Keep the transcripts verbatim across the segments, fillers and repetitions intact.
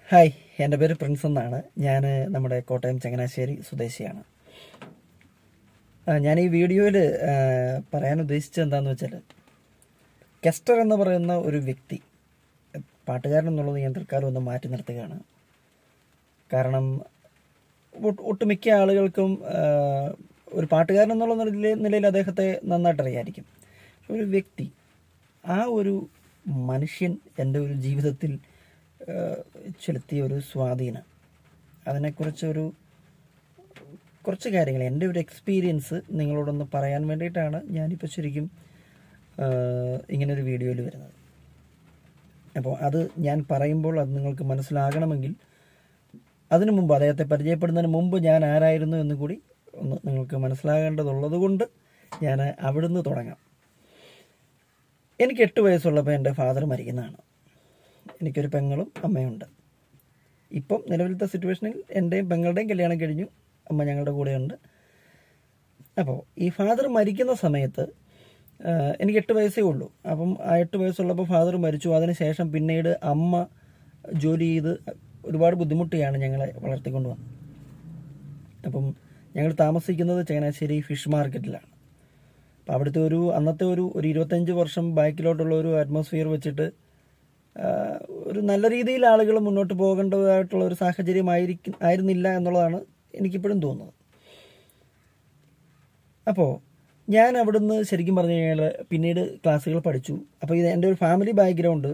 Hi, എൻ്റെ പേര് Prince എന്നാണ്. ഞാൻ നമ്മുടെ കോട്ടയം ചങ്ങനാശ്ശേരി സ്വദേശിയാണ്. ഞാൻ ഈ വീഡിയോയിൽ പറയാൻ ഉദ്ദേശിച്ചത് എന്താണെന്ന് വെച്ചാൽ, കെസ്റ്റർ എന്ന് പറയുന്ന ഒരു വ്യക്തി, പാട്ടുകാരൻ എന്നുള്ളത് ഞാൻ തൽക്കാലം ഒന്ന് മാറ്റി നിർത്തുകയാണ്. കാരണം ഒട്ടുമിക്ക ആളുകൾക്കും ഒരു പാട്ടുകാരൻ എന്നുള്ള നിലയിൽ അദ്ദേഹത്തെ നന്നായിട്ട് അറിയായിരിക്കും. ഒരു വ്യക്തി, ആ ഒരു മനുഷ്യൻ എൻ്റെ ഒരു ജീവിതത്തിൽ ചെലുത്തിയ ഒരു സ്വാധീനം, അതിനെക്കുറിച്ചൊരു കുറച്ച് കാര്യങ്ങൾ, എൻ്റെ ഒരു എക്സ്പീരിയൻസ് നിങ്ങളോടൊന്ന് പറയാൻ വേണ്ടിയിട്ടാണ് ഞാനിപ്പോൾ ശരിക്കും ഇങ്ങനൊരു വീഡിയോയിൽ വരുന്നത്. അപ്പോൾ അത് ഞാൻ പറയുമ്പോൾ അത് നിങ്ങൾക്ക് മനസ്സിലാകണമെങ്കിൽ അതിനു മുമ്പ്, അദ്ദേഹത്തെ പരിചയപ്പെടുന്നതിന് മുമ്പ് ഞാൻ ആരായിരുന്നു എന്ന് കൂടി ഒന്ന് നിങ്ങൾക്ക് മനസ്സിലാകേണ്ടതുള്ളത് കൊണ്ട് ഞാൻ അവിടുന്ന് തുടങ്ങാം. എനിക്ക് എട്ട് വയസ്സുള്ളപ്പോൾ എൻ്റെ ഫാദർ മരിക്കുന്നതാണ്. എനിക്കൊരു പെങ്ങളും അമ്മയുണ്ട്. ഇപ്പം നിലവിലത്തെ സിറ്റുവേഷനിൽ എൻ്റെയും പെങ്ങളുടെയും കല്യാണം കഴിഞ്ഞു, അമ്മ ഞങ്ങളുടെ കൂടെയുണ്ട്. അപ്പോൾ ഈ ഫാദർ മരിക്കുന്ന സമയത്ത് എനിക്ക് എട്ട് വയസ്സേ ഉള്ളൂ. അപ്പം ആ എട്ട് വയസ്സുള്ളപ്പോൾ ഫാദർ മരിച്ചു. അതിനുശേഷം പിന്നീട് അമ്മ ജോലി ചെയ്ത് ഒരുപാട് ബുദ്ധിമുട്ടിയാണ് ഞങ്ങളെ വളർത്തിക്കൊണ്ട് വന്നത്. അപ്പം ഞങ്ങൾ താമസിക്കുന്നത് ചങ്ങനാശ്ശേരി ഫിഷ് മാർക്കറ്റിലാണ്. അപ്പം അവിടുത്തെ ഒരു അന്നത്തെ ഒരു ഒരു ഇരുപത്തഞ്ച് വർഷം ബാക്കിലോട്ടുള്ള ഒരു അറ്റ്മോസ്ഫിയർ വെച്ചിട്ട് ഒരു നല്ല രീതിയിൽ ആളുകൾ മുന്നോട്ട് പോകേണ്ടതായിട്ടുള്ള ഒരു സാഹചര്യമായിരിക്കും ആയിരുന്നില്ല എന്നുള്ളതാണ് എനിക്കിപ്പോഴും തോന്നുന്നത്. അപ്പോൾ ഞാൻ അവിടുന്ന് ശരിക്കും പറഞ്ഞു കഴിഞ്ഞാൽ പിന്നീട് ക്ലാസ്സുകൾ പഠിച്ചു. അപ്പോൾ ഇത് എൻ്റെ ഒരു ഫാമിലി ബാക്ക്ഗ്രൗണ്ട്,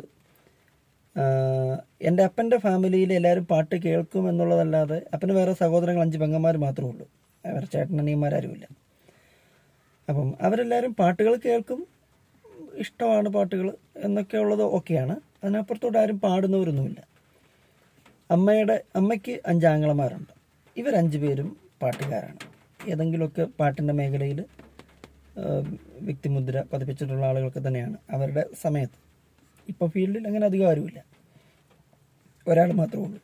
എൻ്റെ അപ്പൻ്റെ ഫാമിലിയിൽ എല്ലാവരും പാട്ട് കേൾക്കും എന്നുള്ളതല്ലാതെ, അപ്പന് വേറെ സഹോദരങ്ങൾ അഞ്ച് പെങ്ങന്മാർ മാത്രമേ ഉള്ളൂ, വേറെ ചേട്ടനനിയന്മാരാരുമില്ല. അപ്പം അവരെല്ലാവരും പാട്ടുകൾ കേൾക്കും, ഇഷ്ടമാണ് പാട്ടുകൾ എന്നൊക്കെ ഉള്ളത് ഓക്കെയാണ്. അതിനപ്പുറത്തോട്ട് ആരും പാടുന്നവരൊന്നുമില്ല. അമ്മയുടെ അമ്മയ്ക്ക് അഞ്ചാങ്ങളമാരുണ്ട്. ഇവരഞ്ചു പേരും പാട്ടുകാരാണ്. ഏതെങ്കിലുമൊക്കെ പാട്ടിൻ്റെ മേഖലയിൽ വ്യക്തിമുദ്ര പതിപ്പിച്ചിട്ടുള്ള ആളുകളൊക്കെ തന്നെയാണ് അവരുടെ സമയത്ത്. ഇപ്പോൾ ഫീൽഡിൽ അങ്ങനെ അധികം ആരുമില്ല, ഒരാൾ മാത്രമേ ഉള്ളൂ.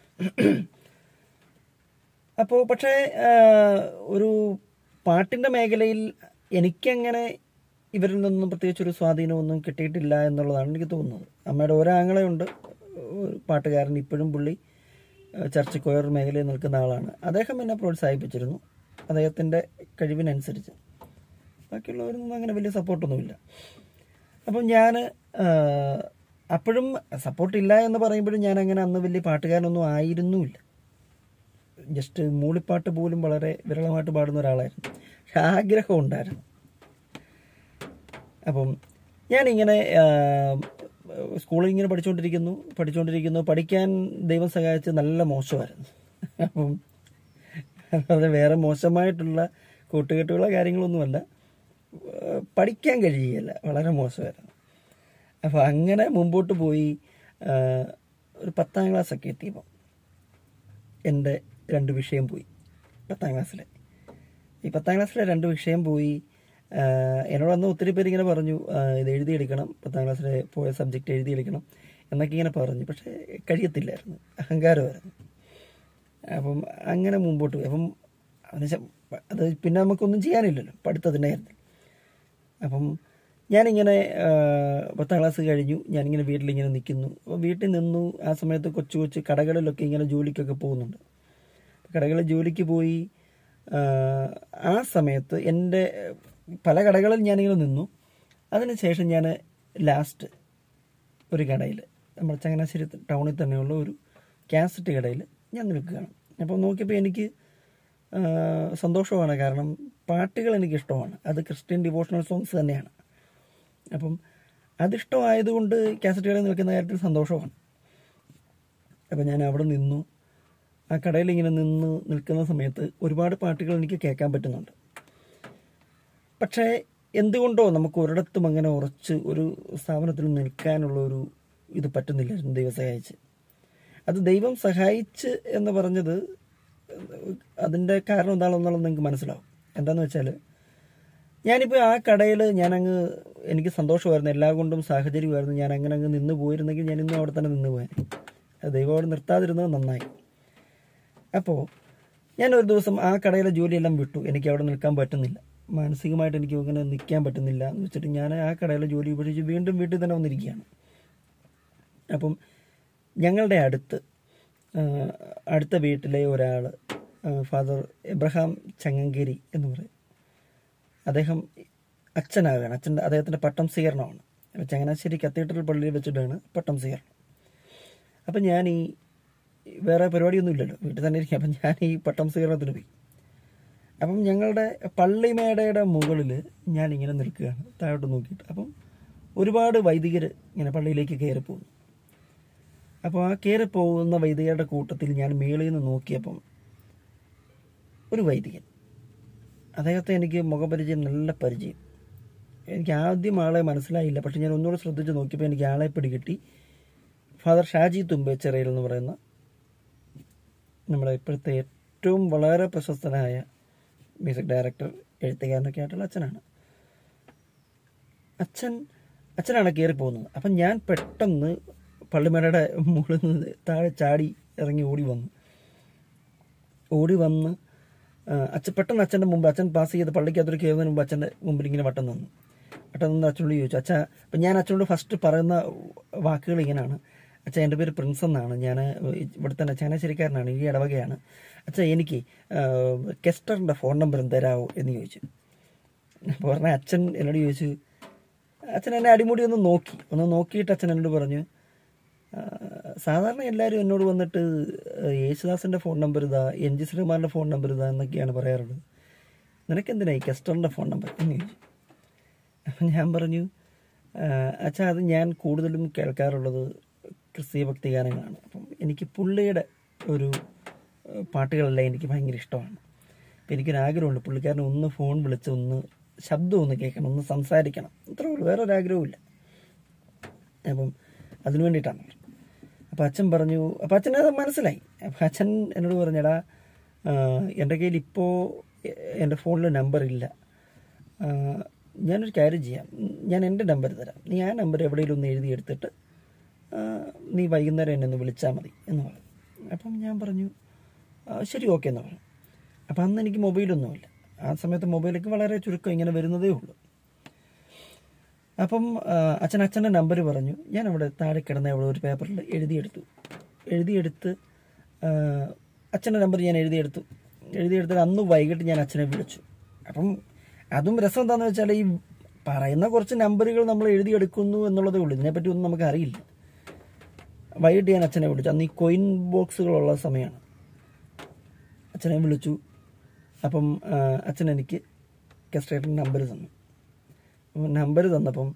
അപ്പോൾ പക്ഷേ ഒരു പാട്ടിൻ്റെ മേഖലയിൽ എനിക്കങ്ങനെ ഇവരിൽ നിന്നും പ്രത്യേകിച്ചൊരു സ്വാധീനമൊന്നും കിട്ടിയിട്ടില്ല എന്നുള്ളതാണ് എനിക്ക് തോന്നുന്നത്. അമ്മയുടെ ഒരാങ്ങളയുണ്ട്, പാട്ടുകാരൻ, ഇപ്പോഴും പുള്ളി ചർച്ച് കൊയർ മേഖലയിൽ നിൽക്കുന്ന ആളാണ്. അദ്ദേഹം എന്നെ പ്രോത്സാഹിപ്പിച്ചിരുന്നു അദ്ദേഹത്തിൻ്റെ കഴിവിനനുസരിച്ച്. ബാക്കിയുള്ളവരൊന്നും അങ്ങനെ വലിയ സപ്പോർട്ടൊന്നുമില്ല. അപ്പം ഞാൻ അപ്പോഴും സപ്പോർട്ടില്ല എന്ന് പറയുമ്പോഴും ഞാൻ അങ്ങനെ അന്ന് വലിയ പാട്ടുകാരനൊന്നും ആയിരുന്നുമില്ല. ജസ്റ്റ് മൂളിപ്പാട്ട് പോലും വളരെ വിരളമായിട്ട് പാടുന്ന ഒരാളായിരുന്നു. പക്ഷെ ആഗ്രഹം ഉണ്ടായിരുന്നു. അപ്പം ഞാനിങ്ങനെ സ്കൂളിൽ ഇങ്ങനെ പഠിച്ചുകൊണ്ടിരിക്കുന്നു പഠിച്ചുകൊണ്ടിരിക്കുന്നു പഠിക്കാൻ ദൈവം സഹായിച്ച് നല്ല മോശമായിരുന്നു. അപ്പം അത് വേറെ മോശമായിട്ടുള്ള കൂട്ടുകെട്ടുകളോ കാര്യങ്ങളൊന്നുമല്ല, പഠിക്കാൻ കഴിയുകയില്ല, വളരെ മോശമായിരുന്നു. അപ്പോൾ അങ്ങനെ മുമ്പോട്ട് പോയി ഒരു പത്താം ക്ലാസ്സൊക്കെ എത്തിയപ്പം എൻ്റെ രണ്ട് വിഷയം പോയി. പത്താം ക്ലാസ്സിലെ ഈ പത്താം ക്ലാസ്സിലെ രണ്ട് വിഷയം പോയി. എന്നോട് അന്ന് ഒത്തിരി പേര് ഇങ്ങനെ പറഞ്ഞു, ഇത് എഴുതിയെടുക്കണം, പത്താം ക്ലാസ്സിലെ പോയ സബ്ജക്റ്റ് എഴുതിയെടുക്കണം എന്നൊക്കെ ഇങ്ങനെ പറഞ്ഞു. പക്ഷേ കഴിയത്തില്ലായിരുന്നു, അഹങ്കാരമായിരുന്നു. അപ്പം അങ്ങനെ മുമ്പോട്ട് പോയി. അപ്പം അതിന് അത് പിന്നെ നമുക്കൊന്നും ചെയ്യാനില്ലല്ലോ, പഠിത്തത്തിൻ്റെ കാര്യത്തിൽ. അപ്പം ഞാനിങ്ങനെ പത്താം ക്ലാസ് കഴിഞ്ഞു, ഞാനിങ്ങനെ വീട്ടിലിങ്ങനെ നിൽക്കുന്നു. അപ്പോൾ വീട്ടിൽ നിന്നു. ആ സമയത്ത് കൊച്ചു കൊച്ചു കടകളിലൊക്കെ ഇങ്ങനെ ജോലിക്കൊക്കെ പോകുന്നുണ്ട്. കടകളിൽ ജോലിക്ക് പോയി. ആ സമയത്ത് എൻ്റെ പല കടകളിൽ ഞാനിങ്ങനെ നിന്നു. അതിനുശേഷം ഞാൻ ലാസ്റ്റ് ഒരു കടയിൽ, നമ്മുടെ ചങ്ങനാശ്ശേരി ടൗണിൽ തന്നെയുള്ള ഒരു കാസറ്റ് കടയിൽ ഞാൻ നിൽക്കുകയാണ്. അപ്പോൾ നോക്കിയപ്പോൾ എനിക്ക് സന്തോഷമാണ്. കാരണം പാട്ടുകൾ എനിക്കിഷ്ടമാണ്, അത് ക്രിസ്ത്യൻ ഡിവോഷണൽ സോങ്സ് തന്നെയാണ്. അപ്പം അതിഷ്ടമായതുകൊണ്ട് കാസറ്റ് കടയിൽ നിൽക്കുന്ന കാര്യത്തിൽ സന്തോഷമാണ്. അപ്പം ഞാൻ അവിടെ നിന്നു. ആ കടയിൽ ഇങ്ങനെ നിന്ന് നിൽക്കുന്ന സമയത്ത് ഒരുപാട് പാട്ടുകൾ എനിക്ക് കേൾക്കാൻ പറ്റുന്നുണ്ട്. പക്ഷേ എന്തുകൊണ്ടോ നമുക്ക് ഒരിടത്തും അങ്ങനെ ഉറച്ച് ഒരു സ്ഥാപനത്തിൽ നിൽക്കാനുള്ള ഒരു ഇത് പറ്റുന്നില്ലായിരുന്നു, ദൈവം സഹായിച്ച്. അത് ദൈവം സഹായിച്ച് എന്ന് പറഞ്ഞത് അതിൻ്റെ കാരണം എന്താണെന്നുള്ളത് നിങ്ങൾക്ക് മനസ്സിലാവും. എന്താണെന്ന് വെച്ചാൽ, ഞാനിപ്പോൾ ആ കടയിൽ ഞാനങ്ങ്, എനിക്ക് സന്തോഷമായിരുന്നു, എല്ലാ കൊണ്ടും സാഹചര്യമായിരുന്നു. ഞാൻ അങ്ങനെ അങ്ങ് നിന്ന് പോയിരുന്നെങ്കിൽ ഞാൻ ഇന്നും അവിടെ തന്നെ നിന്ന് പോയാൽ. അത് ദൈവം അവിടെ നിർത്താതിരുന്നത് നന്നായി. അപ്പോൾ ഞാൻ ഒരു ദിവസം ആ കടയിലെ ജോലിയെല്ലാം വിട്ടു. എനിക്ക് അവിടെ നിൽക്കാൻ പറ്റുന്നില്ല, മാനസികമായിട്ട് എനിക്ക് ഇങ്ങനെ നിൽക്കാൻ പറ്റുന്നില്ല എന്ന് വെച്ചിട്ട് ഞാൻ ആ കടയിലെ ജോലി ഉപേക്ഷിച്ച് വീണ്ടും വീട്ടിൽ തന്നെ വന്നിരിക്കുകയാണ്. അപ്പം ഞങ്ങളുടെ അടുത്ത് അടുത്ത വീട്ടിലെ ഒരാൾ, ഫാദർ എബ്രഹാം ചങ്ങങ്കേരി എന്ന് പറയും, അദ്ദേഹം അച്ഛനാകുകയാണ്. അച്ഛൻ്റെ അദ്ദേഹത്തിൻ്റെ പട്ടം സ്വീകരണമാണ്. അപ്പോൾ ചങ്ങനാശ്ശേരി കത്തീഡ്രൽ പള്ളിയിൽ വെച്ചിട്ടാണ് പട്ടം സ്വീകരണം. അപ്പം ഞാൻ ഈ വേറെ പരിപാടിയൊന്നും ഇല്ലല്ലോ, വീട്ടിൽ തന്നെ ഇരിക്കും. അപ്പം ഞാൻ ഈ പട്ടം സ്വീകരണത്തിന് പോയി. അപ്പം ഞങ്ങളുടെ പള്ളിമേടയുടെ മുകളിൽ ഞാനിങ്ങനെ നിൽക്കുകയാണ് താഴോട്ട് നോക്കിയിട്ട്. അപ്പം ഒരുപാട് വൈദികർ ഇങ്ങനെ പള്ളിയിലേക്ക് കയറി പോകുന്നു. അപ്പോൾ ആ കയറി പോകുന്ന വൈദികരുടെ കൂട്ടത്തിൽ ഞാൻ മേളിൽ നിന്ന് നോക്കിയപ്പം ഒരു വൈദികൻ, അദ്ദേഹത്തെ എനിക്ക് മുഖപരിചയം, നല്ല പരിചയം. എനിക്ക് ആദ്യം ആളെ മനസ്സിലായില്ല, പക്ഷെ ഞാൻ ഒന്നുകൂടെ ശ്രദ്ധിച്ച് നോക്കിയപ്പോൾ എനിക്ക് ആളെ പിടികിട്ടി. ഫാദർ ഷാജി തുമ്പേച്ചിറയിൽ എന്ന് പറയുന്ന നമ്മുടെ ഇപ്പോഴത്തെ ഏറ്റവും വളരെ പ്രശസ്തനായ മ്യൂസിക് ഡയറക്ടർ, എഴുത്തുകാരനൊക്കെ ആയിട്ടുള്ള അച്ഛനാണ്. അച്ഛൻ അച്ഛനാണ് കയറി പോകുന്നത്. അപ്പം ഞാൻ പെട്ടെന്ന് പള്ളിമേടയുടെ മുകളിൽ നിന്ന് താഴെ ചാടി ഇറങ്ങി ഓടി വന്നു ഓടി വന്ന് അച്ഛൻ പെട്ടെന്ന് അച്ഛൻ്റെ മുമ്പ്, അച്ഛൻ പാസ് ചെയ്ത് പള്ളിക്കകത്തൊരു കയറുന്നതിന് മുമ്പ് അച്ഛൻ്റെ മുമ്പിൽ ഇങ്ങനെ വട്ടം നിന്നു. വട്ടം നിന്ന് അച്ഛനോട് ചോദിച്ചു, അച്ഛാ, അപ്പം ഞാൻ അച്ഛനോട് ഫസ്റ്റ് പറയുന്ന വാക്കുകൾ ഇങ്ങനെയാണ്: അച്ഛാ, എൻ്റെ പേര് പ്രിൻസ് എന്നാണ്, ഞാൻ ഇവിടെ തന്നെ ചങ്ങനാശ്ശേരിക്കാരനാണ്, ഈ ഇടവകയാണ്. അച്ഛാ, എനിക്ക് കെസ്റ്ററിൻ്റെ ഫോൺ നമ്പറും തരാമോ എന്ന് ചോദിച്ചു. അപ്പോൾ പറഞ്ഞാൽ അച്ഛൻ എന്നോട് ചോദിച്ചു, അച്ഛൻ എന്നെ അടിമുടി ഒന്ന് നോക്കി ഒന്ന് നോക്കിയിട്ട് അച്ഛൻ എന്നോട് പറഞ്ഞു, സാധാരണ എല്ലാവരും എന്നോട് വന്നിട്ട് യേശുദാസിൻ്റെ ഫോൺ നമ്പർ ഇതാ, എൻ ജി ശ്രീകുമാറിൻ്റെ ഫോൺ നമ്പർ ഇതാ എന്നൊക്കെയാണ് പറയാറുള്ളത്, നിനക്കെന്തിനാ ഈ കെസ്റ്ററിൻ്റെ ഫോൺ നമ്പർ എന്ന് ചോദിച്ചു. അപ്പം ഞാൻ പറഞ്ഞു, അച്ഛാ, അത് ഞാൻ കൂടുതലും കേൾക്കാറുള്ളത് ക്രിസ്തീയ ഭക്തി ഗാനങ്ങളാണ്. അപ്പം എനിക്ക് പുള്ളിയുടെ ഒരു പാട്ടുകളെല്ലാം എനിക്ക് ഭയങ്കര ഇഷ്ടമാണ്. അപ്പം എനിക്കൊരാഗ്രഹമുണ്ട്, പുള്ളിക്കാരനെ ഒന്ന് ഫോൺ വിളിച്ച് ഒന്ന് ശബ്ദം ഒന്ന് കേൾക്കണം, ഒന്ന് സംസാരിക്കണം, അത്രേ ഉള്ളൂ, വേറെ ഒരാഗ്രഹമില്ല. അപ്പം അതിനു വേണ്ടിയിട്ടാണ്. അപ്പം അച്ഛൻ പറഞ്ഞു, അപ്പം അച്ഛനത് മനസ്സിലായി. അപ്പം അച്ഛൻ എന്നോട് പറഞ്ഞടാ, എൻ്റെ കയ്യിൽ ഇപ്പോൾ എൻ്റെ ഫോണിൽ നമ്പറില്ല, ഞാനൊരു കാര്യം ചെയ്യാം, ഞാൻ എൻ്റെ നമ്പർ തരാം, നീ ആ നമ്പർ എവിടെയെങ്കിലും ഒന്ന് എഴുതിയെടുത്തിട്ട് നീ വൈകുന്നേരം എന്നെ ഒന്ന് വിളിച്ചാൽ മതി എന്ന് പറഞ്ഞു. അപ്പം ഞാൻ പറഞ്ഞു, ശരി, ഓക്കെ എന്ന് പറഞ്ഞു. അപ്പം അന്ന് എനിക്ക് മൊബൈലൊന്നുമില്ല, ആ സമയത്ത് മൊബൈലൊക്കെ വളരെ ചുരുക്കം ഇങ്ങനെ വരുന്നതേ ഉള്ളൂ. അപ്പം അച്ഛൻ അച്ഛൻ്റെ നമ്പർ പറഞ്ഞു. ഞാൻ അവിടെ താഴെ കിടന്ന അവിടെ ഒരു പേപ്പറിൽ എഴുതിയെടുത്തു എഴുതിയെടുത്ത് അച്ഛൻ്റെ നമ്പർ ഞാൻ എഴുതിയെടുത്തു എഴുതിയെടുത്തിട്ട് അന്ന് വൈകിട്ട് ഞാൻ അച്ഛനെ വിളിച്ചു. അപ്പം അതും രസം എന്താണെന്ന് വെച്ചാൽ, ഈ പറയുന്ന കുറച്ച് നമ്പറുകൾ നമ്മൾ എഴുതിയെടുക്കുന്നു എന്നുള്ളതേ ഉള്ളൂ, ഇതിനെപ്പറ്റി ഒന്നും നമുക്ക് അറിയില്ല. വൈകിട്ട് ഞാൻ അച്ഛനെ വിളിച്ചു. അന്ന് ഈ കോയിൻ ബോക്സുകളുള്ള സമയമാണ്. അച്ഛനെ വിളിച്ചു. അപ്പം അച്ഛൻ എനിക്ക് കെസ്റ്റേറ്റിൻ്റെ നമ്പർ തന്നു. നമ്പർ തന്നപ്പം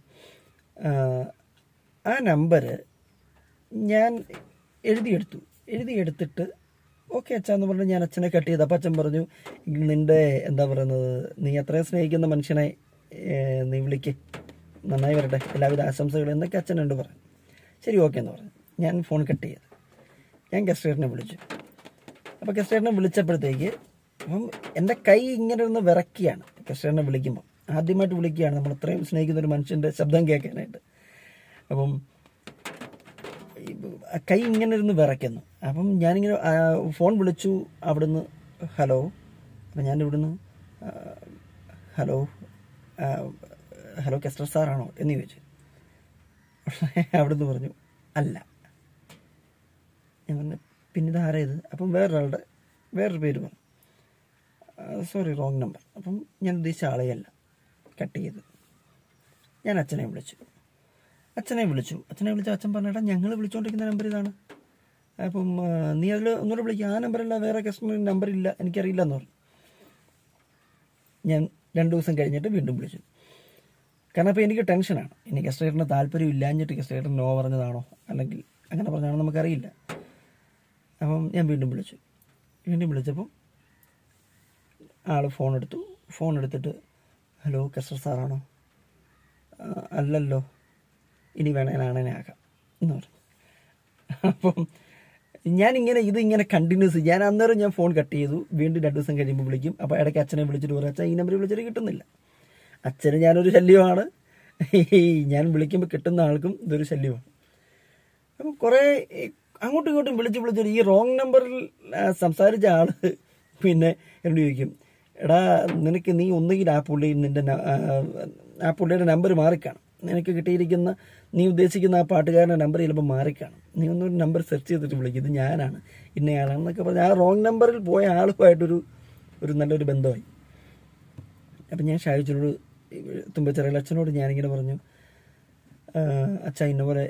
ആ നമ്പർ ഞാൻ എഴുതിയെടുത്തു എഴുതിയെടുത്തിട്ട് ഓക്കെ അച്ഛാ എന്ന് പറഞ്ഞ് ഞാൻ അച്ഛനെ കട്ട് ചെയ്തു. അപ്പം അച്ഛൻ പറഞ്ഞു, നിൻ്റെ എന്താ പറയുന്നത്, നീ അത്രയും സ്നേഹിക്കുന്ന മനുഷ്യനെ നീ വിളിക്ക്, നന്നായി വരട്ടെ, എല്ലാവിധ ആശംസകളും എന്നൊക്കെ അച്ഛൻ എന്നോട് പറഞ്ഞു. ശരി, ഓക്കെ എന്ന് പറഞ്ഞു. ഞാൻ ഫോൺ കട്ട് ചെയ്തു. ഞാൻ കെസ്റ്റേറ്റിനെ വിളിച്ചു. അപ്പോൾ കെസ്റ്റേറ്റിനെ വിളിച്ചപ്പോഴത്തേക്ക് അപ്പം എൻ്റെ കൈ ഇങ്ങനെ ഇരുന്ന് വിറക്കുകയാണ്. കെസ്റ്റേറ്റിനെ വിളിക്കുമ്പോൾ ആദ്യമായിട്ട് വിളിക്കുകയാണ്, നമ്മൾ അത്രയും സ്നേഹിക്കുന്ന ഒരു മനുഷ്യൻ്റെ ശബ്ദം കേൾക്കാനായിട്ട്. അപ്പം കൈ ഇങ്ങനെ ഇരുന്ന് വിറയ്ക്കുന്നു. അപ്പം ഞാനിങ്ങനെ ഫോൺ വിളിച്ചു അവിടുന്ന്, ഹലോ. അപ്പം ഞാൻ ഇവിടുന്ന് ഹലോ ഹലോ കെസ്റ്റർ സാറാണോ എന്ന് ചോദിച്ചു. അവിടുന്ന് പറഞ്ഞു അല്ല. ഞാൻ പറഞ്ഞു, പിന്നെ ഇത് ആരായത്? അപ്പം വേറൊരാളുടെ വേറൊരു പേര് പറഞ്ഞു. Sorry, wrong number. അപ്പം ഞാൻ ഉദ്ദേശിച്ച ആളെയല്ല. കട്ട് ചെയ്ത് ഞാൻ അച്ഛനെ വിളിച്ചു അച്ഛനെ വിളിച്ചു അച്ഛനെ വിളിച്ചു അച്ഛൻ പറഞ്ഞേട്ടാ, ഞങ്ങൾ വിളിച്ചുകൊണ്ടിരിക്കുന്ന നമ്പർ ഇതാണ്, അപ്പം നീ അതിൽ ഒന്നുകൂടെ വിളിക്കുക, ആ നമ്പറല്ല, വേറെ കസ്റ്റമർ നമ്പറില്ല, എനിക്കറിയില്ല എന്ന് പറഞ്ഞു. ഞാൻ രണ്ട് ദിവസം കഴിഞ്ഞിട്ട് വീണ്ടും വിളിച്ചു. കാരണം അപ്പോൾ എനിക്ക് ടെൻഷനാണ്, ഇനി കസ്റ്റമറിന് താല്പര്യം ഇല്ലാഞ്ഞിട്ട് കസ്റ്റമർ നോ പറഞ്ഞതാണോ അല്ലെങ്കിൽ അങ്ങനെ പറഞ്ഞാണോ നമുക്കറിയില്ല. അപ്പം ഞാൻ വീണ്ടും വിളിച്ചു. വീണ്ടും വിളിച്ചപ്പം ആൾ ഫോൺ എടുത്തു. ഫോൺ എടുത്തിട്ട് ഹലോ കെസ്റ്റർ സാറാണോ? അല്ലല്ലോ, ഇനി വേണേ നാണേനെ ആക്കാം എന്ന് പറഞ്ഞു. അപ്പം ഞാനിങ്ങനെ ഇതിങ്ങനെ കണ്ടിന്യൂസ്, ഞാൻ അന്നേരം ഞാൻ ഫോൺ കട്ട് ചെയ്തു. വീണ്ടും രണ്ട് ദിവസം കഴിയുമ്പോൾ വിളിക്കും. അപ്പോൾ ഇടയ്ക്ക് അച്ഛനെ വിളിച്ചിട്ട് പറയും, അച്ഛൻ ഈ നമ്പർ വിളിച്ചിട്ട് കിട്ടുന്നില്ല. അച്ഛന് ഞാനൊരു ശല്യമാണ്, ഞാൻ വിളിക്കുമ്പോൾ കിട്ടുന്ന ആൾക്കും ഇതൊരു ശല്യമാണ്. അപ്പം കുറേ അങ്ങോട്ടും ഇങ്ങോട്ടും വിളിച്ച് വിളിച്ചിട്ട് ഈ റോങ് നമ്പറിൽ സംസാരിച്ച ആൾ പിന്നെ എന്നോട് ചോദിക്കും, എടാ നിനക്ക് നീ ഒന്നുകിൽ ആ പുള്ളി നിൻ്റെ ആ പുള്ളിയുടെ നമ്പർ മാറിക്കാണും, നിനക്ക് കിട്ടിയിരിക്കുന്ന നീ ഉദ്ദേശിക്കുന്ന ആ പാട്ടുകാരൻ്റെ നമ്പർ ചിലപ്പോൾ മാറിക്കാണും, നീ ഒന്നൊരു നമ്പർ സെർച്ച് ചെയ്തിട്ട് വിളിക്കും, ഇത് ഞാനാണ് ഇന്നയാളാണെന്നൊക്കെ പറഞ്ഞ് ആ റോങ് നമ്പറിൽ പോയ ആളുമായിട്ടൊരു ഒരു നല്ലൊരു ബന്ധമായി. അപ്പം ഞാൻ ഷാഹിച്ചോട് തുമ്പച്ചിറയിൽ അച്ഛനോട് ഞാനിങ്ങനെ പറഞ്ഞു, അച്ഛാ ഇന്നപോലെ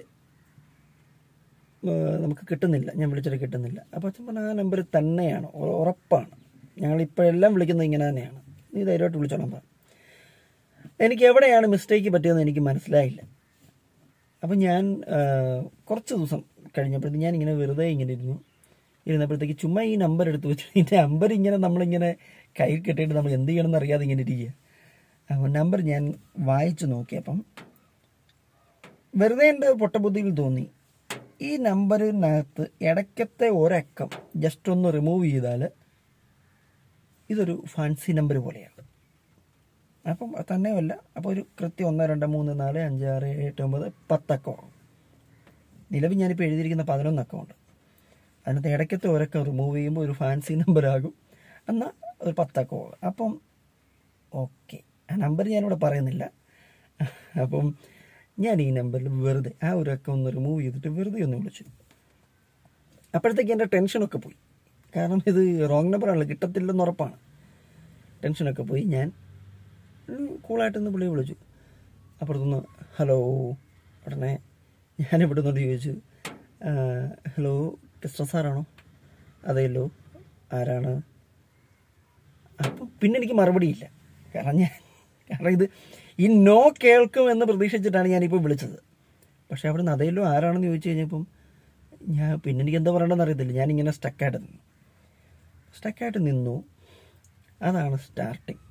നമുക്ക് കിട്ടുന്നില്ല, ഞാൻ വിളിച്ചിട്ട് കിട്ടുന്നില്ല. അപ്പോൾ അച്ഛൻ പറഞ്ഞാൽ ആ നമ്പർ തന്നെയാണ്, ഉറപ്പാണ്, ഞങ്ങളിപ്പോഴെല്ലാം വിളിക്കുന്നത് ഇങ്ങനെ തന്നെയാണ്, നീ ധൈര്യമായിട്ട് വിളിച്ചോളാം പറ. എനിക്ക് എവിടെയാണ് മിസ്റ്റേക്ക് പറ്റിയതെന്ന് എനിക്ക് മനസ്സിലായില്ല. അപ്പം ഞാൻ കുറച്ച് ദിവസം കഴിഞ്ഞപ്പോഴത്തേക്ക് ഞാനിങ്ങനെ വെറുതെ ഇങ്ങനെ ഇരുന്നു ഇരുന്നപ്പോഴത്തേക്ക് ചുമ്മാ ഈ നമ്പർ എടുത്ത് വെച്ചിട്ട് ഈ നമ്പർ ഇങ്ങനെ നമ്മളിങ്ങനെ കയ്യിൽ കെട്ടിയിട്ട് നമ്മൾ എന്ത് ചെയ്യണമെന്ന് അറിയാതെ ഇങ്ങനെ ഇരിക്കുക. അപ്പോൾ നമ്പർ ഞാൻ വായിച്ചു നോക്കിയപ്പം വെറുതെ എൻ്റെ പൊട്ടബുദ്ധിയിൽ തോന്നി, ഈ നമ്പറിനകത്ത് ഇടയ്ക്കത്തെ ഒരക്കം ജസ്റ്റ് ഒന്ന് റിമൂവ് ചെയ്താൽ ഇതൊരു ഫാൻസി നമ്പർ പോലെയാണ്. അപ്പം തന്നെയല്ല, അപ്പോൾ ഒരു കൃത്യം ഒന്ന് രണ്ട് മൂന്ന് നാല് അഞ്ച് ആറ് ഏഴ് എട്ട് ഒമ്പത് പത്തക്കമാണ്. നിലവിൽ ഞാനിപ്പോൾ എഴുതിയിരിക്കുന്ന പതിനൊന്നക്കമുണ്ട്. അതിനകത്ത് ഇടയ്ക്കത്തെ ഒരക്കം റിമൂവ് ചെയ്യുമ്പോൾ ഒരു ഫാൻസി നമ്പറാകും, എന്നാൽ ഒരു പത്തക്കമാണ്. അപ്പം ഓക്കെ, ആ നമ്പർ ഞാനിവിടെ പറയുന്നില്ല. അപ്പം ഞാൻ ഈ നമ്പറിൽ വെറുതെ ആ ഒരു അക്കം ഒന്ന് റിമൂവ് ചെയ്തിട്ട് വെറുതെ ഒന്ന് വിളിച്ചു. അപ്പോഴത്തേക്ക് എൻ്റെ ടെൻഷനൊക്കെ പോയി, കാരണം ഇത് റോങ് നമ്പറാണല്ലോ, കിട്ടത്തില്ലെന്ന് ഉറപ്പാണ്. ടെൻഷനൊക്കെ പോയി. ഞാൻ കൂളായിട്ടൊന്ന് പുള്ളിയെ വിളിച്ചു. അപ്പുറത്തുനിന്ന് ഹലോ, ഉടനെ ഞാനിവിടെ നിന്നോട് ചോദിച്ചു, ഹലോ കൃഷ്ണ സാറാണോ? അതെയല്ലോ, ആരാണ്? അപ്പം പിന്നെ എനിക്ക് മറുപടിയില്ല, കാരണം ഞാൻ കാരണം ഇത് ഈ നോ കേൾക്കും എന്ന് പ്രതീക്ഷിച്ചിട്ടാണ് ഞാനിപ്പോൾ വിളിച്ചത്. പക്ഷേ അവിടെ നിന്ന് അതെയല്ലോ ആരാണെന്ന് ചോദിച്ചു കഴിഞ്ഞപ്പം ഞാൻ പിന്നെ എനിക്ക് എന്താ പറയണമെന്ന് അറിയത്തില്ല. ഞാനിങ്ങനെ സ്റ്റക്കായിട്ട് നിന്നു സ്റ്റക്കായിട്ട് നിന്നു അതാണ് സ്റ്റാർട്ടിങ്.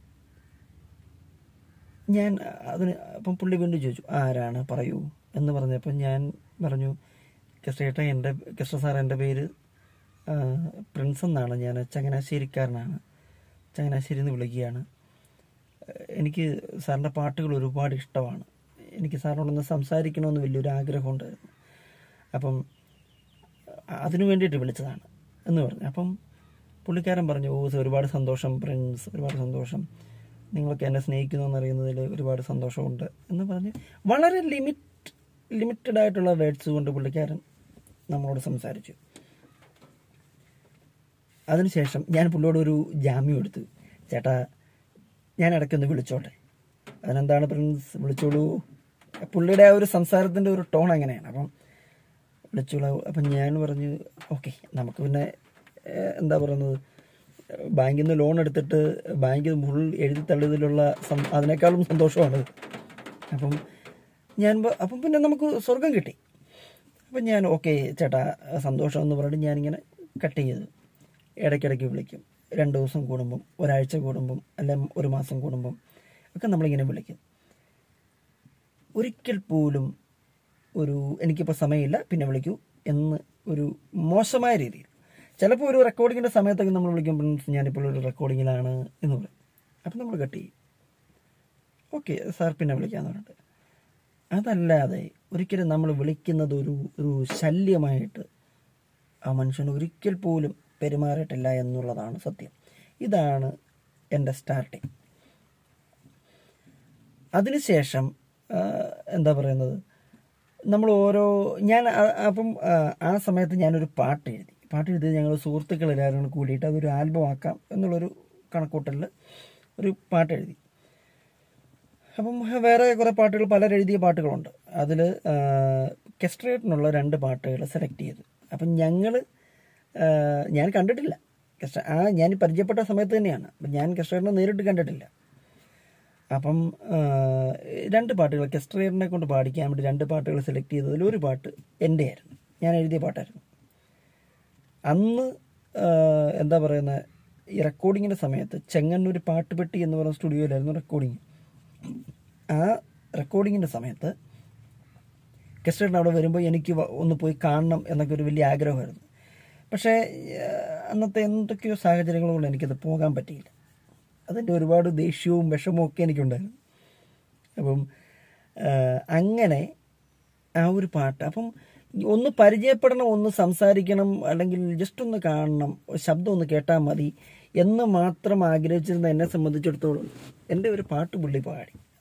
ഞാൻ അതിന് അപ്പം പുള്ളി വീണ്ടും ചോദിച്ചു, ആരാണ് പറയൂ എന്ന് പറഞ്ഞപ്പോൾ ഞാൻ പറഞ്ഞു, കൃഷ്ണേട്ട എൻ്റെ കൃഷ്ണ സാർ, എൻ്റെ പേര് പ്രിൻസ് എന്നാണ്, ഞാൻ ചങ്ങനാശ്ശേരിക്കാരനാണ്, ചങ്ങനാശ്ശേരിയിൽ നിന്ന് വിളിക്കുകയാണ്. എനിക്ക് സാറിൻ്റെ പാട്ടുകൾ ഒരുപാട് ഇഷ്ടമാണ്, എനിക്ക് സാറിനോടൊന്ന് സംസാരിക്കണമെന്ന് വലിയൊരു ആഗ്രഹമുണ്ടായിരുന്നു, അപ്പം അതിനു വേണ്ടിയിട്ട് വിളിച്ചതാണ് എന്ന് പറഞ്ഞു. അപ്പം പുള്ളിക്കാരൻ പറഞ്ഞു, ഓ ഒരുപാട് സന്തോഷം പ്രിൻസ്, ഒരുപാട് സന്തോഷം, നിങ്ങളൊക്കെ എന്നെ സ്നേഹിക്കുന്നു എന്നറിയുന്നതിൽ ഒരുപാട് സന്തോഷമുണ്ട് എന്ന് പറഞ്ഞ് വളരെ ലിമിറ്റ് ലിമിറ്റഡ് ആയിട്ടുള്ള വേർഡ്സ് കൊണ്ട് പുള്ളിക്കാരൻ നമ്മളോട് സംസാരിച്ചു. അതിനുശേഷം ഞാൻ പുള്ളിയോട് ഒരു ജാമ്യം എടുത്തു, ചേട്ടാ ഞാൻ ഇടയ്ക്കൊന്ന് വിളിച്ചോട്ടെ. അതിനെന്താണ് പ്രിൻസ്, വിളിച്ചോളൂ. പുള്ളിയുടെ ആ ഒരു സംസാരത്തിൻ്റെ ഒരു ടോൺ അങ്ങനെയാണ്. അപ്പം വിളിച്ചോളൂ. അപ്പം ഞാൻ പറഞ്ഞു, ഓക്കെ, നമുക്ക് പിന്നെ എന്താ പറയുന്നത്, ബാങ്കിൽ നിന്ന് ലോൺ എടുത്തിട്ട് ബാങ്കിൽ ഫുൾ എഴുതി തള്ളിയതിലുള്ള അതിനേക്കാളും സന്തോഷമാണ്. അപ്പം ഞാൻ അപ്പം പിന്നെ നമുക്ക് സ്വർഗം കിട്ടി. അപ്പം ഞാൻ ഓക്കെ ചേട്ടാ സന്തോഷം എന്ന് പറഞ്ഞിട്ട് ഞാനിങ്ങനെ കട്ട് ചെയ്തു. ഇടയ്ക്കിടയ്ക്ക് വിളിക്കും, രണ്ട് ദിവസം കൂടുമ്പം, ഒരാഴ്ച കൂടുമ്പം, അല്ലെങ്കിൽ ഒരു മാസം കൂടുമ്പം ഒക്കെ നമ്മളിങ്ങനെ വിളിക്കും. ഒരിക്കൽ പോലും ഒരു എനിക്കിപ്പോൾ സമയമില്ല പിന്നെ വിളിക്കൂ എന്ന് ഒരു മോശമായ രീതിയിൽ. ചിലപ്പോൾ ഒരു റെക്കോർഡിങ്ങിൻ്റെ സമയത്തൊക്കെ നമ്മൾ വിളിക്കുമ്പോൾ ഞാനിപ്പോൾ ഒരു റെക്കോർഡിങ്ങിലാണ് എന്ന് പറയും. അപ്പം നമ്മൾ കട്ട് ചെയ്യും, ഓക്കെ സാർ പിന്നെ വിളിക്കാമെന്ന് പറഞ്ഞിട്ട്. അതല്ലാതെ ഒരിക്കലും നമ്മൾ വിളിക്കുന്നത് ഒരു ഒരു ശല്യമായിട്ട് ആ മനുഷ്യന് ഒരിക്കൽ പോലും പെരുമാറിയിട്ടില്ല എന്നുള്ളതാണ് സത്യം. ഇതാണ് എൻ്റെ സ്റ്റാർട്ടിങ്. അതിനുശേഷം എന്താ പറയുന്നത്, നമ്മൾ ഓരോ ഞാൻ അപ്പം ആ സമയത്ത് ഞാനൊരു പാട്ട് എഴുതി പാട്ട് എഴുതി ഞങ്ങൾ സുഹൃത്തുക്കളെല്ലാവരും കൂടിയിട്ട് അതൊരു ആൽബം ആക്കാം എന്നുള്ളൊരു കണക്കൂട്ടലിൽ ഒരു പാട്ട് എഴുതി. അപ്പം വേറെ കുറേ പാട്ടുകൾ, പലരെഴുതിയ പാട്ടുകളുണ്ട്. അതിൽ കെസ്ട്രേറ്റിനുള്ള രണ്ട് പാട്ടുകൾ സെലക്ട് ചെയ്തു. അപ്പം ഞങ്ങൾ ഞാൻ കണ്ടിട്ടില്ല കെസ്റ്റ ആ ഞാൻ പരിചയപ്പെട്ട സമയത്ത് തന്നെയാണ്. അപ്പം ഞാൻ കെസ്ട്രേറ്റിനെ നേരിട്ട് കണ്ടിട്ടില്ല. അപ്പം രണ്ട് പാട്ടുകൾ കെസ്ട്രേറ്റിനെ കൊണ്ട് പാടിക്കാൻ വേണ്ടി രണ്ട് പാട്ടുകൾ സെലക്ട് ചെയ്തതിൽ ഒരു പാട്ട് എൻ്റെ ആയിരുന്നു, ഞാൻ എഴുതിയ പാട്ടായിരുന്നു. അന്ന് എന്താ പറയുന്നത്, ഈ റെക്കോർഡിങ്ങിൻ്റെ സമയത്ത് ചെങ്ങന്നൂർ പാട്ടുപെട്ടി എന്ന് പറയുന്ന സ്റ്റുഡിയോയിലായിരുന്നു റെക്കോർഡിങ്. ആ റെക്കോർഡിങ്ങിൻ്റെ സമയത്ത് കെസ്ട്രേറ്റിന് അവിടെ വരുമ്പോൾ എനിക്ക് ഒന്ന് പോയി കാണണം എന്നൊക്കെ ഒരു വലിയ ആഗ്രഹമായിരുന്നു. പക്ഷേ അന്നത്തെ എന്തൊക്കെയോ സാഹചര്യങ്ങൾ കൊണ്ട് എനിക്കത് പോകാൻ പറ്റിയില്ല. അതിൻ്റെ ഒരുപാട് ദേഷ്യവും വിഷമവും ഒക്കെ എനിക്കുണ്ടായിരുന്നു. അപ്പം അങ്ങനെ ആ ഒരു പാട്ട്, അപ്പം ഒന്ന് പരിചയപ്പെടണം, ഒന്ന് സംസാരിക്കണം, അല്ലെങ്കിൽ ജസ്റ്റ് ഒന്ന് കാണണം, ശബ്ദം ഒന്ന് കേട്ടാൽ മതി എന്ന് മാത്രം ആഗ്രഹിച്ചിരുന്ന എന്നെ സംബന്ധിച്ചിടത്തോളം എൻ്റെ ഒരു പാട്ട് പുള്ളി പാടി.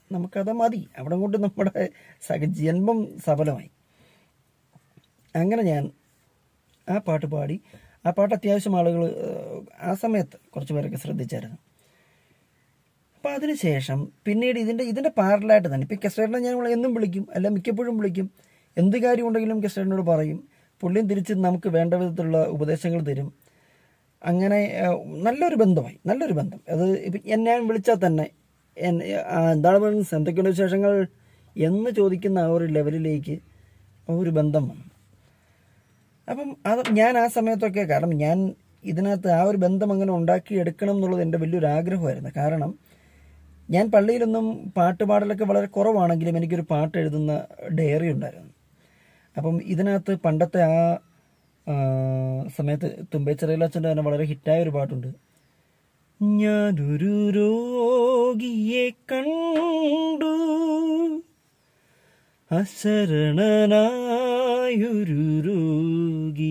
നമുക്കത് മതി, അവിടെ കൊണ്ട് നമ്മുടെ ജന്മം സഫലമായി. അങ്ങനെ ഞാൻ ആ പാട്ട് പാടി. ആ പാട്ട് അത്യാവശ്യം ആളുകൾ ആ സമയത്ത് കുറച്ച് പേരൊക്കെ ശ്രദ്ധിച്ചായിരുന്നു. അപ്പോൾ അതിനുശേഷം പിന്നീട് ഇതിൻ്റെ ഇതിൻ്റെ പാരലായിട്ട് തന്നെ ഇപ്പോൾ കെസ്റ്റേറിനെ ഞാൻ എന്നും വിളിക്കും, അല്ല മിക്കപ്പോഴും വിളിക്കും. എന്ത് കാര്യം ഉണ്ടെങ്കിലും കെസ്റ്റേറിനോട് പറയും. പുള്ളിയും തിരിച്ച് നമുക്ക് വേണ്ട വിധത്തിലുള്ള ഉപദേശങ്ങൾ തരും. അങ്ങനെ നല്ലൊരു ബന്ധമായി, നല്ലൊരു ബന്ധം. അത് ഇപ്പം എന്നെ വിളിച്ചാൽ തന്നെ എന്താണ് പറയുന്നത്, എന്തൊക്കെയുള്ള വിശേഷങ്ങൾ എന്ന് ചോദിക്കുന്ന ആ ഒരു ലെവലിലേക്ക് ഒരു ബന്ധം വന്നു. അപ്പം അത് ഞാൻ ആ സമയത്തൊക്കെ, കാരണം ഞാൻ ഇതിനകത്ത് ആ ഒരു ബന്ധം അങ്ങനെ ഉണ്ടാക്കിയെടുക്കണം എന്നുള്ളത് എൻ്റെ വലിയൊരു ആഗ്രഹമായിരുന്നു. കാരണം ഞാൻ പള്ളിയിലൊന്നും പാട്ട് പാടലൊക്കെ വളരെ കുറവാണെങ്കിലും എനിക്കൊരു പാട്ട് എഴുതുന്ന ഡയറി ഉണ്ടായിരുന്നു. അപ്പം ഇതിനകത്ത് പണ്ടത്തെ ആ സമയത്ത് തുമ്പേച്ചിറയിലച്ഛൻ്റെ തന്നെ വളരെ ഹിറ്റായ ഒരു പാട്ടുണ്ട്. ഞാനൊരു രോഗിയെ കണ്ടു അശരണനായൊരു രോഗി.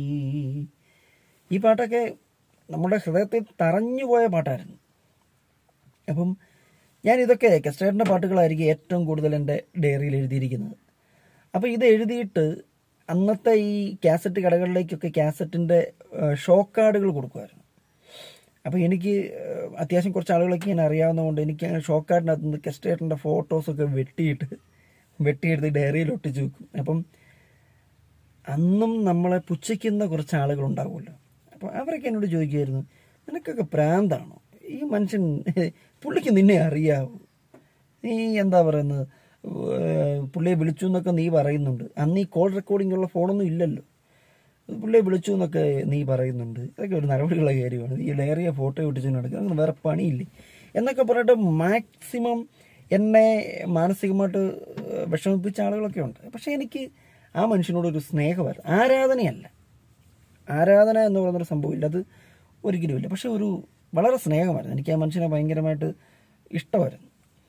ഈ പാട്ടൊക്കെ നമ്മുടെ ഹൃദയത്തിൽ തറഞ്ഞു പോയ പാട്ടായിരുന്നു. അപ്പം ഞാൻ ഇതൊക്കെ കെസ്റ്റേറിൻ്റെ പാട്ടുകളായിരിക്കും ഏറ്റവും കൂടുതൽ എൻ്റെ ഡയറിയിൽ എഴുതിയിരിക്കുന്നത്. അപ്പോൾ ഇത് എഴുതിയിട്ട് അന്നത്തെ ഈ കാസറ്റ് കടകളിലേക്കൊക്കെ കാസറ്റിൻ്റെ ഷോക്ക് കാർഡുകൾ കൊടുക്കുമായിരുന്നു. അപ്പോൾ എനിക്ക് അത്യാവശ്യം കുറച്ച് ആളുകളൊക്കെ ഞാൻ അറിയാവുന്നതുകൊണ്ട് എനിക്ക് ഷോക്ക് കാർഡിനകത്ത് നിന്ന് കെസ്റ്റേറിൻ്റെ ഫോട്ടോസൊക്കെ വെട്ടിയിട്ട് വെട്ടിയെടുത്ത് ഡയറിയിൽ ഒട്ടിച്ച് വെക്കും. അപ്പം അന്നും നമ്മളെ പുച്ഛിക്കുന്ന കുറച്ച് ആളുകളുണ്ടാവുമല്ലോ. അപ്പോൾ അവരൊക്കെ എന്നോട് ചോദിക്കുമായിരുന്നു, നിനക്കൊക്കെ പ്രാന്താണോ? ഈ മനുഷ്യൻ, പുള്ളിക്ക് നിന്നെ അറിയാവൂ, നീ എന്താ പറയുന്നത്, പുള്ളിയെ വിളിച്ചു എന്നൊക്കെ നീ പറയുന്നുണ്ട്, അന്ന് ഈ കോൾ റെക്കോർഡിംഗ് ഉള്ള ഫോണൊന്നും ഇല്ലല്ലോ, പുള്ളിയെ വിളിച്ചു എന്നൊക്കെ നീ പറയുന്നുണ്ട്, ഇതൊക്കെ ഒരു നടപടിയുള്ള കാര്യമാണ്, ഈ ഡയറിയ ഫോട്ടോ ഒട്ടിച്ചു നടക്കുക, അങ്ങനെ വേറെ പണിയില്ലേ എന്നൊക്കെ പറഞ്ഞിട്ട് മാക്സിമം എന്നെ മാനസികമായിട്ട് വിഷമിപ്പിച്ച ആളുകളൊക്കെ ഉണ്ട്. പക്ഷേ എനിക്ക് ആ മനുഷ്യനോടൊരു സ്നേഹമായിരുന്നു. ആരാധനയല്ല, ആരാധന എന്ന് പറയുന്നൊരു സംഭവമില്ല, അത് ഒരിക്കലുമില്ല. പക്ഷെ ഒരു വളരെ സ്നേഹമായിരുന്നു. എനിക്ക് ആ മനുഷ്യനെ ഭയങ്കരമായിട്ട് ഇഷ്ടമായിരുന്നു.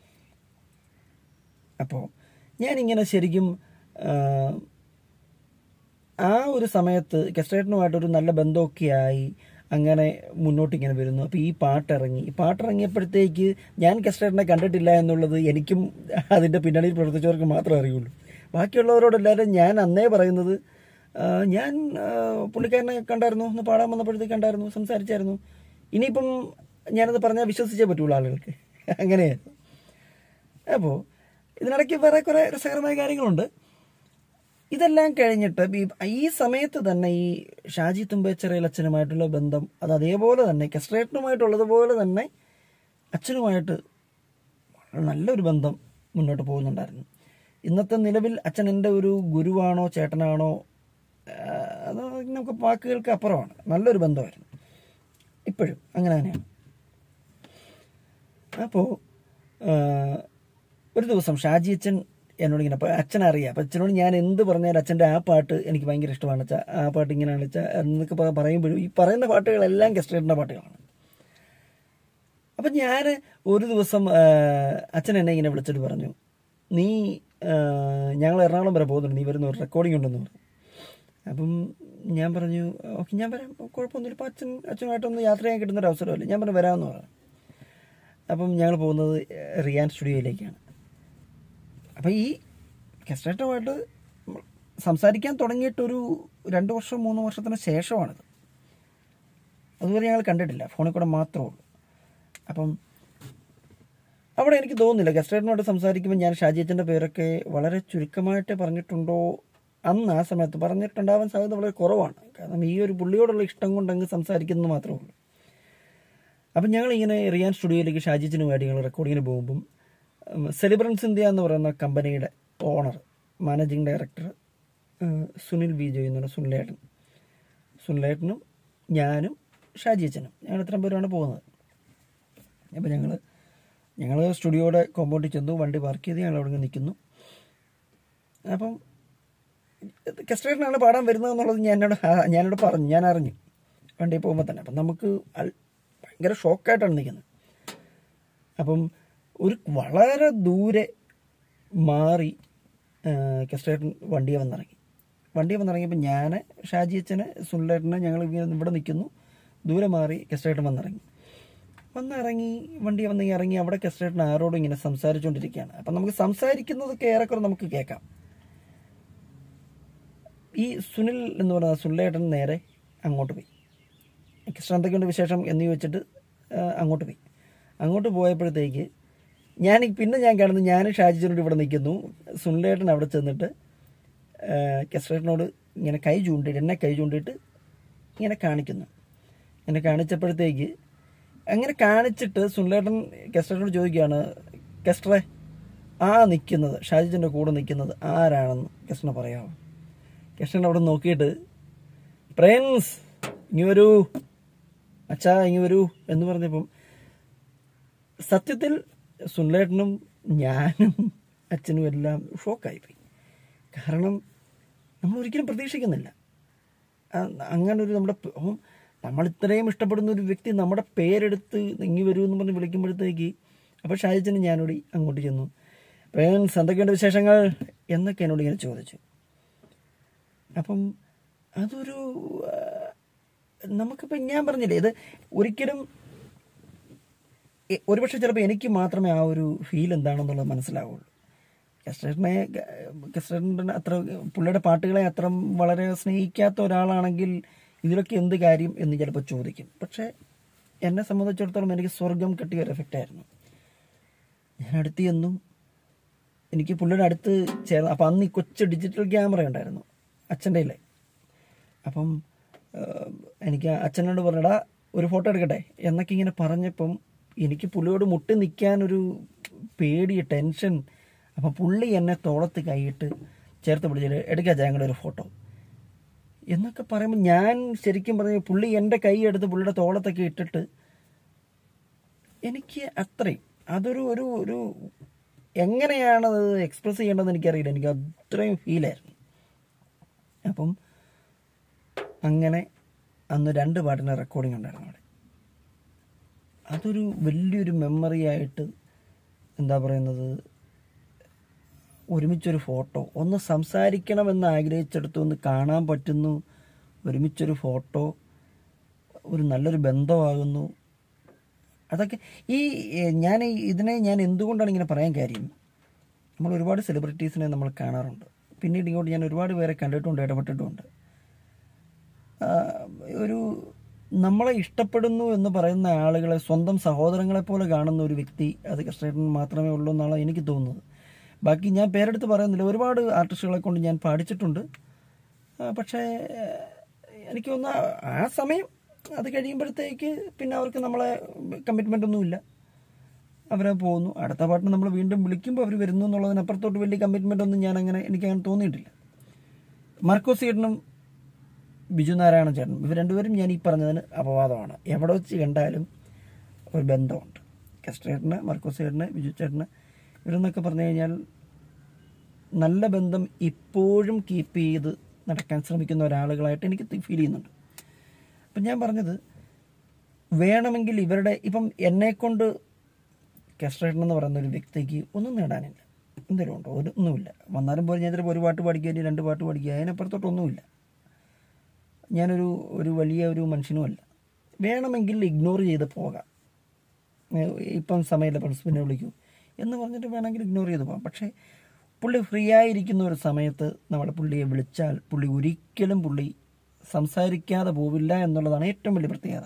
അപ്പോൾ ഞാനിങ്ങനെ ശരിക്കും ആ ഒരു സമയത്ത് കെസ്റ്റേറിനുമായിട്ടൊരു നല്ല ബന്ധമൊക്കെയായി അങ്ങനെ മുന്നോട്ടിങ്ങനെ വരുന്നു. അപ്പോൾ ഈ പാട്ടിറങ്ങി ഈ പാട്ടിറങ്ങിയപ്പോഴത്തേക്ക് ഞാൻ കെസ്റ്റേറിനെ കണ്ടിട്ടില്ല എന്നുള്ളത് എനിക്കും അതിൻ്റെ പിന്നണിയിൽ പ്രവർത്തിച്ചവർക്ക് മാത്രമേ അറിയുള്ളൂ. ബാക്കിയുള്ളവരോടെല്ലാവരും ഞാൻ അന്നേ പറയുന്നത്, ഞാൻ പുള്ളിക്കാരനെ കണ്ടായിരുന്നു, ഒന്ന് പാടാൻ വന്നപ്പോഴത്തേക്ക് കണ്ടായിരുന്നു, സംസാരിച്ചായിരുന്നു. ഇനിയിപ്പം ഞാനത് പറഞ്ഞാൽ വിശ്വസിച്ചേ പറ്റുള്ളൂ ആളുകൾക്ക്, അങ്ങനെയായിരുന്നു. അപ്പോൾ ഇതിനിടയ്ക്ക് വേറെ കുറേ രസകരമായ കാര്യങ്ങളുണ്ട്. ഇതെല്ലാം കഴിഞ്ഞിട്ട് ഈ സമയത്ത് തന്നെ ഈ ഷാജി തുമ്പേച്ചിറയിൽ അച്ഛനുമായിട്ടുള്ള ബന്ധം അത് അതേപോലെ തന്നെ കെസ്റ്റേറിനുമായിട്ടുള്ളതുപോലെ തന്നെ അച്ഛനുമായിട്ട് നല്ലൊരു ബന്ധം മുന്നോട്ട് പോകുന്നുണ്ടായിരുന്നു. ഇന്നത്തെ നിലവിൽ അച്ഛൻ എൻ്റെ ഒരു ഗുരുവാണോ ചേട്ടനാണോ അത് നമുക്ക് വാക്കുകൾക്ക് അപ്പുറമാണ്. നല്ലൊരു ബന്ധമായിരുന്നു, ഇപ്പോഴും അങ്ങനെ തന്നെയാണ്. അപ്പോൾ ഒരു ദിവസം ഷാജി അച്ഛൻ എന്നോട് ഇങ്ങനെ, അപ്പോൾ അച്ഛനറിയാം, അപ്പോൾ അച്ഛനോട് ഞാൻ എന്ത് പറഞ്ഞാൽ അച്ഛൻ്റെ ആ പാട്ട് എനിക്ക് ഭയങ്കര ഇഷ്ടമാണ് വെച്ചാൽ, ആ പാട്ട് ഇങ്ങനെയാണ് വെച്ചാൽ എന്നൊക്കെ പറയുമ്പോഴും ഈ പറയുന്ന പാട്ടുകളെല്ലാം കെസ്റ്റേറിൻ്റെ പാട്ടുകളാണ്. അപ്പം ഞാൻ ഒരു ദിവസം അച്ഛൻ എന്നെ ഇങ്ങനെ വിളിച്ചിട്ട് പറഞ്ഞു, നീ ഞങ്ങൾ എറണാകുളം വരെ പോകുന്നുണ്ട്, നീ വരുന്ന ഒരു റെക്കോർഡിംഗ് ഉണ്ടെന്ന് പറഞ്ഞു. അപ്പം ഞാൻ പറഞ്ഞു ഓക്കെ ഞാൻ വരാം, കുഴപ്പമൊന്നുമില്ല. ഇപ്പോൾ അച്ഛൻ അച്ഛനുമായിട്ടൊന്ന് യാത്ര ചെയ്യാൻ കിട്ടുന്നൊരു അവസരമല്ലേ, ഞാൻ പറഞ്ഞു വരാമെന്ന് പറഞ്ഞു. അപ്പം ഞങ്ങൾ പോകുന്നത് റിയാൻ സ്റ്റുഡിയോയിലേക്കാണ്. അപ്പം ഈ കെസ്റ്റേറുമായിട്ട് സംസാരിക്കാൻ തുടങ്ങിയിട്ടൊരു രണ്ട് വർഷം മൂന്ന് വർഷത്തിന് ശേഷമാണിത്. അതുവരെ ഞങ്ങൾ കണ്ടിട്ടില്ല, ഫോണിൽ കൂടെ മാത്രമേ ഉള്ളൂ. അപ്പം അവിടെ എനിക്ക് തോന്നുന്നില്ല കെസ്റ്റേറിനോട് സംസാരിക്കുമ്പോൾ ഞാൻ ഷാജി അച്ഛൻ്റെ പേരൊക്കെ വളരെ ചുരുക്കമായിട്ട് പറഞ്ഞിട്ടുണ്ടോ, അന്ന് ആ സമയത്ത് പറഞ്ഞിട്ടുണ്ടാവാൻ സാധ്യത വളരെ കുറവാണ്. കാരണം ഈ ഒരു പുള്ളിയോടുള്ള ഇഷ്ടം കൊണ്ടങ്ങ് സംസാരിക്കുന്നത് മാത്രമേ ഉള്ളൂ. അപ്പം ഞങ്ങളിങ്ങനെ റിയാൻ സ്റ്റുഡിയോയിലേക്ക് ഷാജി അച്ഛന് വേണ്ടി ഞങ്ങൾ റെക്കോർഡിങ്ങിന് പോകുമ്പം സെലിബ്രൻസ് ഇന്ത്യ എന്ന് പറയുന്ന കമ്പനിയുടെ owner managing director Sunil V Joy എന്ന് പറഞ്ഞ സുനിലേട്ടൻ സുനിലേട്ടനും ഞാനും ഷാജി അച്ഛനും ഞങ്ങൾ ഇത്രയും പേരാണ് പോകുന്നത്. അപ്പം ഞങ്ങൾ ഞങ്ങൾ സ്റ്റുഡിയോയുടെ കോമ്പൗണ്ടിൽ ചെന്നു, വണ്ടി പാർക്ക് ചെയ്ത് ഞങ്ങൾ അവിടെ നിൽക്കുന്നു. അപ്പം കെസ്റ്റേറിനാണ് പാടാൻ വരുന്നതെന്നുള്ളത് ഞാനോട് ഞാനോട് പറഞ്ഞു, ഞാൻ അറിഞ്ഞു വണ്ടിയിൽ പോകുമ്പോൾ തന്നെ. അപ്പം നമുക്ക് ഭയങ്കര ഷോക്കായിട്ടാണ് നിൽക്കുന്നത്. അപ്പം ഒരു വളരെ ദൂരെ മാറി കെസ്റ്റേറിൻ വണ്ടിയെ വന്നിറങ്ങി വണ്ടിയെ വന്നിറങ്ങിയപ്പോൾ ഞാൻ ഷാജി അച്ഛന് സുനിലേട്ടനെ ഞങ്ങൾ ഇങ്ങനെ ഇവിടെ നിൽക്കുന്നു, ദൂരെ മാറി കെസ്റ്റേറിൻ വന്നിറങ്ങി. വന്നിറങ്ങി വണ്ടി വന്ന് ഇറങ്ങി അവിടെ കെസ്റ്റേട്ടൻ ആരോടും ഇങ്ങനെ സംസാരിച്ചുകൊണ്ടിരിക്കുകയാണ്. അപ്പം നമുക്ക് സംസാരിക്കുന്നതൊക്കെ ഏറെക്കുറെ നമുക്ക് കേൾക്കാം. ഈ സുനിൽ എന്ന് പറയുന്ന സുനിലേട്ടൻ നേരെ അങ്ങോട്ട് പോയി. കൃഷ്ണ എന്തൊക്കെയുണ്ട് വിശേഷം എന്ന് ചോദിച്ചിട്ട് അങ്ങോട്ട് പോയി. അങ്ങോട്ട് പോയപ്പോഴത്തേക്ക് ഞാൻ പിന്നെ ഞാൻ കാണുന്നത് ഞാൻ ഷാജിച്ചനോട് ഇവിടെ നിൽക്കുന്നു. സുനിലേട്ടൻ അവിടെ ചെന്നിട്ട് കെസ്റ്റേട്ടനോട് ഇങ്ങനെ കൈ ചൂണ്ടിയിട്ട് എന്നെ കൈ ചൂണ്ടിയിട്ട് ഇങ്ങനെ കാണിക്കുന്നു. എന്നെ കാണിച്ചപ്പോഴത്തേക്ക് അങ്ങനെ കാണിച്ചിട്ട് സുനിലേട്ടൻ കെസ്റ്റേട്ടനോട് ചോദിക്കുകയാണ്, കെസ്റ്ററെ ആ നിൽക്കുന്നത് ഷാജിച്ചൻ്റെ കൂടെ നിൽക്കുന്നത് ആരാണെന്ന് കെസ്റ്ററിനെ പറയാമോ? കെസ്റ്റൻ അവിടെ നോക്കിയിട്ട് പ്രിൻസ് ഇങ്ങി വരൂ, അച്ഛാ ഇങ്ങി വരൂ എന്ന് പറഞ്ഞപ്പം സത്യത്തിൽ സുനിലേട്ടനും ഞാനും അച്ഛനും എല്ലാം ഷോക്കായിപ്പോയി. കാരണം നമ്മൾ ഒരിക്കലും പ്രതീക്ഷിക്കുന്നില്ല അങ്ങനൊരു നമ്മുടെ നമ്മൾ ഇത്രയും ഇഷ്ടപ്പെടുന്ന ഒരു വ്യക്തി നമ്മുടെ പേരെടുത്ത് ഇങ്ങി വരൂ എന്ന് പറഞ്ഞ് വിളിക്കുമ്പോഴത്തേക്ക്. അപ്പോൾ ഷാജിച്ചനും ഞാനോട് അങ്ങോട്ട് ചെന്നു, പ്രിൻസ് എന്തൊക്കെയുണ്ട് വിശേഷങ്ങൾ എന്നൊക്കെ എന്നോട് ഇങ്ങനെ ചോദിച്ചു. അപ്പം അതൊരു നമുക്കിപ്പോൾ ഞാൻ പറഞ്ഞില്ലേ, ഇത് ഒരിക്കലും ഒരുപക്ഷെ ചിലപ്പോൾ എനിക്ക് മാത്രമേ ആ ഒരു ഫീൽ എന്താണെന്നുള്ളത് മനസ്സിലാവുള്ളൂ. കെസ്റ്റേട്ടനെ കെസ്റ്റേട്ടൻ്റെ അത്ര പുള്ളിയുടെ പാട്ടുകളെ അത്ര വളരെ സ്നേഹിക്കാത്ത ഒരാളാണെങ്കിൽ ഇതിലൊക്കെ എന്ത് കാര്യം എന്ന് ചിലപ്പോൾ ചോദിക്കും. പക്ഷേ എന്നെ സംബന്ധിച്ചിടത്തോളം എനിക്ക് സ്വർഗം കിട്ടിയ ഒരു എഫക്റ്റായിരുന്നു. ഞാൻ അടുത്ത് ചെന്നു, എനിക്ക് പുള്ളിയുടെ അടുത്ത് ചേർന്ന്. അപ്പം അന്ന് ഈ കൊച്ചു ഡിജിറ്റൽ ക്യാമറ ഉണ്ടായിരുന്നു അച്ഛൻ്റെ കയ്യിൽ. അപ്പം എനിക്ക് അച്ഛനോട് പറഞ്ഞടാ ഒരു ഫോട്ടോ എടുക്കട്ടെ എന്നൊക്കെ ഇങ്ങനെ പറഞ്ഞപ്പം എനിക്ക് പുള്ളിയോട് മുട്ടി നിൽക്കാനൊരു പേടി, ടെൻഷൻ. അപ്പം പുള്ളി എന്നെ തോളത്ത് കൈയിട്ട് ചേർത്ത് പിടിച്ചിട്ട് എടുക്കാം ഞങ്ങളുടെ ഒരു ഫോട്ടോ എന്നൊക്കെ പറയുമ്പോൾ ഞാൻ ശരിക്കും പറഞ്ഞ പുള്ളി എൻ്റെ കൈ എടുത്ത് പുള്ളിയുടെ തോളത്തൊക്കെ ഇട്ടിട്ട് എനിക്ക് അത്രയും അതൊരു ഒരു ഒരു എങ്ങനെയാണത് എക്സ്പ്രസ് ചെയ്യേണ്ടതെന്ന് എനിക്കറിയില്ല. എനിക്ക് അത്രയും ഫീലായിരുന്നു. അപ്പം അങ്ങനെ അന്ന് രണ്ട് പാട്ടിൻ്റെ റെക്കോർഡിംഗ് ഉണ്ടായിരുന്നു അവിടെ. അതൊരു വലിയൊരു മെമ്മറി ആയിട്ട് എന്താ പറയുന്നത്, ഒരുമിച്ചൊരു ഫോട്ടോ, ഒന്ന് സംസാരിക്കണമെന്ന് ആഗ്രഹിച്ചെടുത്ത് ഒന്ന് കാണാൻ പറ്റുന്നു, ഒരുമിച്ചൊരു ഫോട്ടോ, ഒരു നല്ലൊരു ബന്ധമാകുന്നു. അതൊക്കെ ഈ ഞാൻ ഇതിനെ ഞാൻ എന്തുകൊണ്ടാണ് ഇങ്ങനെ പറയാൻ കാര്യം, നമ്മൾ ഒരുപാട് സെലിബ്രിറ്റീസിനെ നമ്മൾ കാണാറുണ്ട്. പിന്നീട് ഇങ്ങോട്ട് ഞാൻ ഒരുപാട് പേരെ കണ്ടിട്ടുണ്ട്, ഇടപെട്ടിട്ടുമുണ്ട്. ഒരു നമ്മളെ ഇഷ്ടപ്പെടുന്നു എന്ന് പറയുന്ന ആളുകളെ സ്വന്തം സഹോദരങ്ങളെപ്പോലെ കാണുന്ന ഒരു വ്യക്തി അത് കൃഷ്ണേട്ടൻ മാത്രമേ ഉള്ളൂ എന്നാണ് എനിക്ക് തോന്നുന്നത്. ബാക്കി ഞാൻ പേരെടുത്ത് പറയുന്നില്ല, ഒരുപാട് ആർട്ടിസ്റ്റുകളെ കൊണ്ട് ഞാൻ പാടിച്ചിട്ടുണ്ട്. പക്ഷേ എനിക്ക് തോന്നുന്നു ആ സമയം അത് കഴിയുമ്പോഴത്തേക്ക് പിന്നെ അവർക്ക് നമ്മളെ കമ്മിറ്റ്മെൻ്റ് ഒന്നുമില്ല, അവരെ പോകുന്നു. അടുത്ത പാട്ടിന് നമ്മൾ വീണ്ടും വിളിക്കുമ്പോൾ അവർ വരുന്നു എന്നുള്ളതിനപ്പുറത്തോട്ട് വലിയ കമ്മിറ്റ്മെൻ്റ് ഒന്നും ഞാൻ അങ്ങനെ എനിക്കങ്ങനെ തോന്നിയിട്ടില്ല. മാർക്കോസ് ചേട്ടനും ബിജു നാരായണ ചേട്ടനും ഇവർ രണ്ടുപേരും ഞാൻ ഈ പറഞ്ഞതിന് അപവാദമാണ്. എവിടെ വെച്ച് കണ്ടാലും ഒരു ബന്ധമുണ്ട്. കെസ്റ്റേട്ടന്, മാർക്കോസ് ചേട്ടന്, ബിജു ചേട്ടന് ഇവരെന്നൊക്കെ പറഞ്ഞു കഴിഞ്ഞാൽ നല്ല ബന്ധം ഇപ്പോഴും കീപ്പ് ചെയ്ത് നടക്കാൻ ശ്രമിക്കുന്ന ഒരാളുകളായിട്ട് എനിക്ക് ഫീൽ ചെയ്യുന്നുണ്ട്. അപ്പം ഞാൻ പറഞ്ഞത് വേണമെങ്കിൽ ഇവരുടെ ഇപ്പം എന്നെക്കൊണ്ട് കെസ്റ്റേട്ടൻ എന്ന് പറയുന്ന ഒരു വ്യക്തിക്ക് ഒന്നും നേടാനില്ല. എന്തെങ്കിലും ഉണ്ടോ? ഒരു ഒന്നുമില്ല. വന്നാലും പോലും ഞാൻ ചിലപ്പോൾ ഒരു പാട്ട് പഠിക്കുക, രണ്ട് പാട്ട് പഠിക്കുക, അതിനപ്പുറത്തോട്ടൊന്നുമില്ല. ഞാനൊരു ഒരു വലിയ ഒരു മനുഷ്യനുമല്ല. വേണമെങ്കിൽ ഇഗ്നോർ ചെയ്ത് പോകാം. ഇപ്പം സമയമില്ല, ഫ്രണ്ട്സ് പിന്നെ വിളിക്കൂ എന്ന് പറഞ്ഞിട്ട് വേണമെങ്കിൽ ഇഗ്നോർ ചെയ്ത് പോകാം. പക്ഷേ പുള്ളി ഫ്രീ ആയിരിക്കുന്ന ഒരു സമയത്ത് നമ്മൾ പുള്ളിയെ വിളിച്ചാൽ പുള്ളി ഒരിക്കലും പുള്ളി സംസാരിക്കാതെ പോവില്ല എന്നുള്ളതാണ് ഏറ്റവും വലിയ പ്രത്യേകത.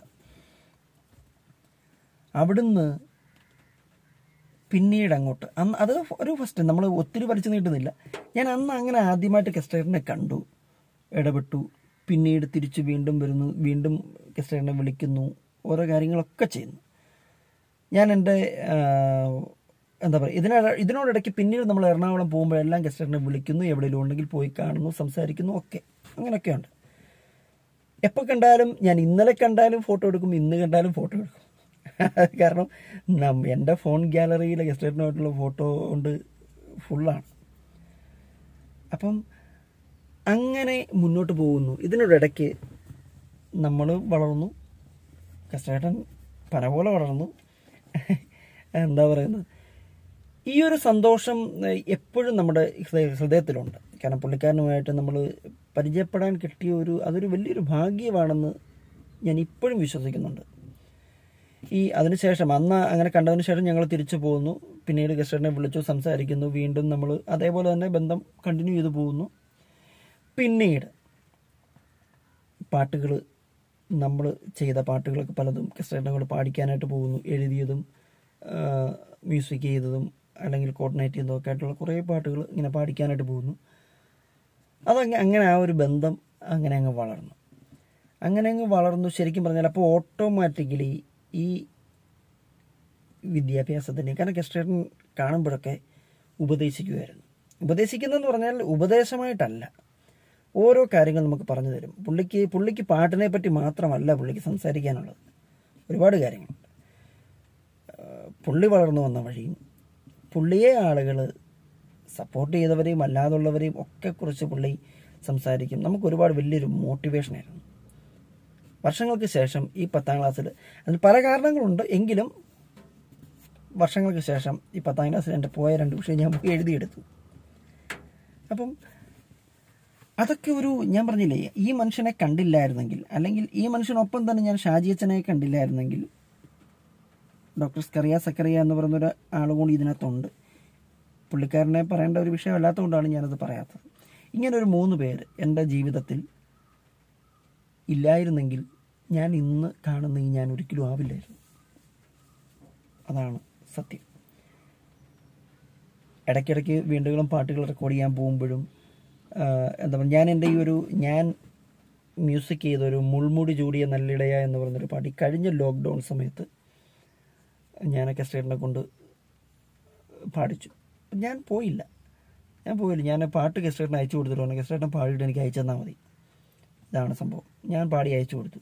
അവിടുന്ന് പിന്നീട് അങ്ങോട്ട് അന്ന് അത് ഒരു ഫസ്റ്റ് നമ്മൾ ഒത്തിരി വലിച്ചു നീട്ടുന്നില്ല. ഞാൻ അന്ന് അങ്ങനെ ആദ്യമായിട്ട് കെസ്റ്റേട്ടനെ കണ്ടു, ഇടപെട്ടു. പിന്നീട് തിരിച്ച് വീണ്ടും വരുന്നു, വീണ്ടും കെസ്റ്റേട്ടനെ വിളിക്കുന്നു, ഓരോ കാര്യങ്ങളൊക്കെ ചെയ്യുന്നു. ഞാൻ എൻ്റെ എന്താ പറയുക ഇതിന ഇതിനോടിടയ്ക്ക് പിന്നീട് നമ്മൾ എറണാകുളം പോകുമ്പോഴെല്ലാം ഗസ്റ്ററിനെ വിളിക്കുന്നു, എവിടെയെങ്കിലും ഉണ്ടെങ്കിൽ പോയി കാണുന്നു, സംസാരിക്കുന്നു, ഒക്കെ അങ്ങനെയൊക്കെയുണ്ട്. എപ്പോൾ കണ്ടാലും ഞാൻ ഇന്നലെ കണ്ടാലും ഫോട്ടോ എടുക്കും, ഇന്ന് കണ്ടാലും ഫോട്ടോ എടുക്കും. കാരണം എൻ്റെ ഫോൺ ഗ്യാലറിയിലെ ഗസ്റ്ററിനായിട്ടുള്ള ഫോട്ടോ കൊണ്ട് ഫുള്ളാണ്. അപ്പം അങ്ങനെ മുന്നോട്ട് പോകുന്നു. ഇതിനോടിടയ്ക്ക് നമ്മൾ വളർന്നു, കസ്റ്റേട്ടൻ പന പോലെ വളർന്നു. എന്താ പറയുന്നത്, ഈ ഒരു സന്തോഷം എപ്പോഴും നമ്മുടെ ഹൃദയത്തിലുണ്ട്. കാരണം പുള്ളിക്കാരനുമായിട്ട് നമ്മൾ പരിചയപ്പെടാൻ കിട്ടിയ ഒരു അതൊരു വലിയൊരു ഭാഗ്യമാണെന്ന് ഞാൻ ഇപ്പോഴും വിശ്വസിക്കുന്നുണ്ട്. ഈ അതിനുശേഷം അന്ന് അങ്ങനെ കണ്ടതിന് ശേഷം ഞങ്ങൾ തിരിച്ചു പോകുന്നു. പിന്നീട് ഗസ്റ്ററിനെ വിളിച്ചു, സംസാരിക്കുന്നു. വീണ്ടും നമ്മൾ അതേപോലെ തന്നെ ബന്ധം കണ്ടിന്യൂ ചെയ്തു പോകുന്നു. പിന്നീട് പാട്ടുകൾ, നമ്മൾ ചെയ്ത പാട്ടുകളൊക്കെ പലതും ഗസ്റ്ററിനെ കൂടെ പാടിക്കാനായിട്ട് പോകുന്നു. എഴുതിയതും മ്യൂസിക് ചെയ്തതും അല്ലെങ്കിൽ കോർഡിനേറ്റ് ചെയ്തതും ഒക്കെ ആയിട്ടുള്ള കുറേ പാട്ടുകൾ ഇങ്ങനെ പാടിക്കാനായിട്ട് പോകുന്നു. അതങ്ങനെ അങ്ങനെ ആ ഒരു ബന്ധം അങ്ങനെ അങ്ങ് വളർന്നു. അങ്ങനെ അങ്ങ് വളർന്നു ശരിക്കും പറഞ്ഞാൽ. അപ്പോൾ ഓട്ടോമാറ്റിക്കലി ഈ വിദ്യാഭ്യാസത്തിന്, കാരണം ഗസ്റ്റേട്ടൻ കാണുമ്പോഴൊക്കെ ഉപദേശിക്കുമായിരുന്നു. ഉപദേശിക്കുന്നതെന്ന് പറഞ്ഞാൽ ഉപദേശമായിട്ടല്ല, ഓരോ കാര്യങ്ങൾ നമുക്ക് പറഞ്ഞു തരും. പുള്ളിക്ക് പുള്ളിക്ക് പാട്ടിനെ പറ്റി മാത്രമല്ല പുള്ളിക്ക് സംസാരിക്കാനുള്ളത്, ഒരുപാട് കാര്യങ്ങളുണ്ട്. പുള്ളി വളർന്നു വന്ന വഴിയും പുള്ളിയെ ആളുകൾ സപ്പോർട്ട് ചെയ്തവരെയും അല്ലാതുള്ളവരെയും ഒക്കെ കുറിച്ച് പുള്ളി സംസാരിക്കും. നമുക്ക് ഒരുപാട് വലിയൊരു മോട്ടിവേഷനായിരുന്നു. വർഷങ്ങൾക്ക് ശേഷം ഈ പത്താം ക്ലാസ്സിൽ, അതിന് പല കാരണങ്ങളുണ്ട്, എങ്കിലും വർഷങ്ങൾക്ക് ശേഷം ഈ പത്താം ക്ലാസ്സിൽ എൻ്റെ പോയ രണ്ട് വിഷയം ഞാൻ എഴുതിയെടുത്തു. അപ്പം അതൊക്കെ ഒരു, ഞാൻ പറഞ്ഞില്ലേ, ഈ മനുഷ്യനെ കണ്ടില്ലായിരുന്നെങ്കിൽ, അല്ലെങ്കിൽ ഈ മനുഷ്യനൊപ്പം തന്നെ ഞാൻ ഷാജിയച്ചനെ കണ്ടില്ലായിരുന്നെങ്കിൽ, ഡോക്ടർ സ്കറിയ സക്കറിയ എന്ന് പറയുന്നൊരു ആൾ കൂടി ഇതിനകത്തുണ്ട്. പുള്ളിക്കാരനെ പറയേണ്ട ഒരു വിഷയമല്ലാത്തതുകൊണ്ടാണ് ഞാനത് പറയാത്തത്. ഇങ്ങനൊരു മൂന്ന് പേര് എൻ്റെ ജീവിതത്തിൽ ഇല്ലായിരുന്നെങ്കിൽ ഞാൻ ഇന്ന് കാണുന്ന ഈ ഞാൻ ഒരിക്കലും ആവില്ലായിരുന്നു. അതാണ് സത്യം. ഇടയ്ക്കിടയ്ക്ക് വീണ്ടുകളും പാട്ടുകൾ റെക്കോർഡ് ചെയ്യാൻ പോകുമ്പോഴും എന്താ പറയുക, ഞാൻ എൻ്റെ ഈ ഒരു ഞാൻ മ്യൂസിക് ചെയ്തൊരു മുൾമുടി ചൂടിയ നല്ലിടയ എന്ന് പറയുന്നൊരു പാട്ട് കഴിഞ്ഞ ലോക്ക്ഡൗൺ സമയത്ത് ഞാൻ കസ്റ്റേറ്റിനെ കൊണ്ട് പാടിച്ചു. ഞാൻ പോയില്ല ഞാൻ പോയില്ല ഞാൻ പാട്ട് കസ്റ്റേറ്റിന് അയച്ചു കൊടുത്തിട്ടുണ്ട്. കസ്റ്റേറ്റിനെ പാടിയിട്ട് എനിക്ക് അയച്ചു തന്നാൽ മതി. ഇതാണ് സംഭവം. ഞാൻ പാടി അയച്ചു കൊടുത്തു.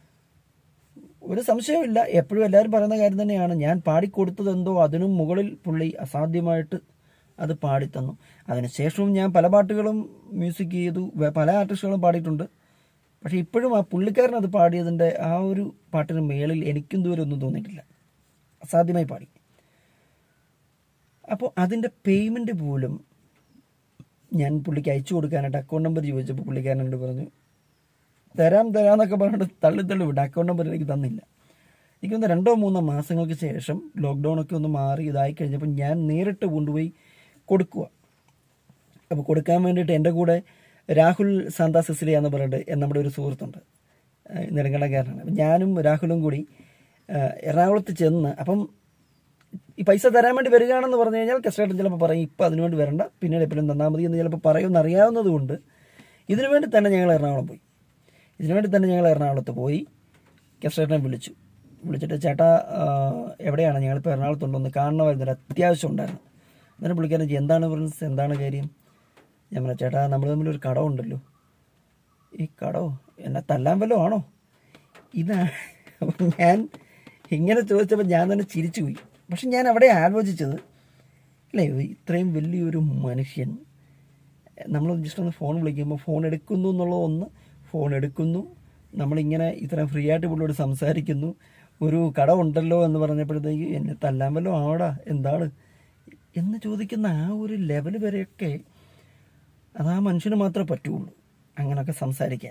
ഒരു സംശയമില്ല, എപ്പോഴും എല്ലാവരും പറയുന്ന കാര്യം തന്നെയാണ്, ഞാൻ പാടിക്കൊടുത്തതെന്തോ അതിനും മുകളിൽ പുള്ളി അസാധ്യമായിട്ട് അത് പാടിത്തന്നു. അതിനുശേഷവും ഞാൻ പല പാട്ടുകളും മ്യൂസിക് ചെയ്തു, പല ആർട്ടിസ്റ്റുകളും പാടിയിട്ടുണ്ട്. പക്ഷേ ഇപ്പോഴും ആ പുള്ളിക്കാരൻ അത് പാടിയതിൻ്റെ ആ ഒരു പാട്ടിന് മേളിൽ എനിക്കും ദൂരം ഒന്നും തോന്നിയിട്ടില്ല. അസാധ്യമായി പാടി. അപ്പോൾ അതിൻ്റെ പേയ്മെൻറ്റ് പോലും ഞാൻ പുള്ളിക്ക് അയച്ചു കൊടുക്കാനായിട്ട് അക്കൗണ്ട് നമ്പർ ചോദിച്ചപ്പോൾ പുള്ളിക്കാരൻ എന്നോട് പറഞ്ഞു തരാം തരാമെന്നൊക്കെ പറഞ്ഞിട്ട് തള്ളി തള്ളി വിട്ടു. അക്കൗണ്ട് നമ്പർ എനിക്ക് തന്നില്ല. എനിക്കൊന്ന് രണ്ടോ മൂന്നോ മാസങ്ങൾക്ക് ശേഷം ലോക്ക്ഡൗണൊക്കെ ഒന്ന് മാറി ഇതായി കഴിഞ്ഞപ്പോൾ ഞാൻ നേരിട്ട് കൊണ്ടുപോയി കൊടുക്കുക. അപ്പോൾ കൊടുക്കാൻ വേണ്ടിയിട്ട് എൻ്റെ കൂടെ രാഹുൽ സാന്താ സിസിലിയ എന്ന് പറഞ്ഞിട്ട് നമ്മുടെ ഒരു സുഹൃത്തുണ്ട്, നെടുങ്കണ്ടക്കാരനാണ്. അപ്പം ഞാനും രാഹുലും കൂടി എറണാകുളത്ത് ചെന്ന്, അപ്പം ഈ പൈസ തരാൻ വേണ്ടി വരികയാണെന്ന് പറഞ്ഞു കഴിഞ്ഞാൽ കസ്റ്റേട്ടൻ ചിലപ്പോൾ പറയും ഇപ്പം അതിനുവേണ്ടി വരണ്ട, പിന്നീട് എപ്പോഴും തന്നാൽ മതി എന്ന് ചിലപ്പോൾ പറയുമെന്ന് അറിയാവുന്നത് കൊണ്ട് ഇതിനു വേണ്ടി തന്നെ ഞങ്ങൾ എറണാകുളം പോയി. ഇതിനു വേണ്ടി തന്നെ ഞങ്ങൾ എറണാകുളത്ത് പോയി കസ്റ്റേട്ടനെ വിളിച്ചു. വിളിച്ചിട്ട് ചേട്ടാ എവിടെയാണ്, ഞങ്ങളിപ്പോൾ എറണാകുളത്തുണ്ടോ, ഒന്ന് കാണണമായിരുന്നു, ഒരു അത്യാവശ്യം ഉണ്ടായിരുന്നു. അന്നേരം പുള്ളിക്കാരൻ എന്താണ് പ്രിൻസ്, എന്താണ് കാര്യം? ഞാൻ പറഞ്ഞു ചേട്ടാ നമ്മൾ തമ്മിലൊരു കടമുണ്ടല്ലോ. ഈ കടമോ, എന്നെ തല്ലാൻ വല്ലതും ആണോ? ഇതാണ്. അപ്പം ഞാൻ ഇങ്ങനെ ചോദിച്ചപ്പോൾ ഞാൻ തന്നെ ചിരിച്ചു പോയി. പക്ഷെ ഞാൻ അവിടെ ആലോചിച്ചത്, അല്ലേ, ഇത്രയും വലിയൊരു മനുഷ്യൻ നമ്മൾ ജസ്റ്റ് ഒന്ന് ഫോൺ വിളിക്കുമ്പോൾ ഫോൺ എടുക്കുന്നു എന്നുള്ളത് ഒന്ന്, ഫോൺ എടുക്കുന്നു, നമ്മളിങ്ങനെ ഇത്രയും ഫ്രീ ആയിട്ട് പുള്ളിയോട് സംസാരിക്കുന്നു, ഒരു കടമുണ്ടല്ലോ എന്ന് പറഞ്ഞപ്പോഴത്തേക്ക് എന്നെ തല്ലാൻ വല്ലോ ആടാ എന്താണ് എന്ന് ചോദിക്കുന്ന ആ ഒരു ലെവൽ വരെയൊക്കെ അത് ആ മനുഷ്യന് മാത്രമേ പറ്റുള്ളൂ അങ്ങനെയൊക്കെ സംസാരിക്കാൻ.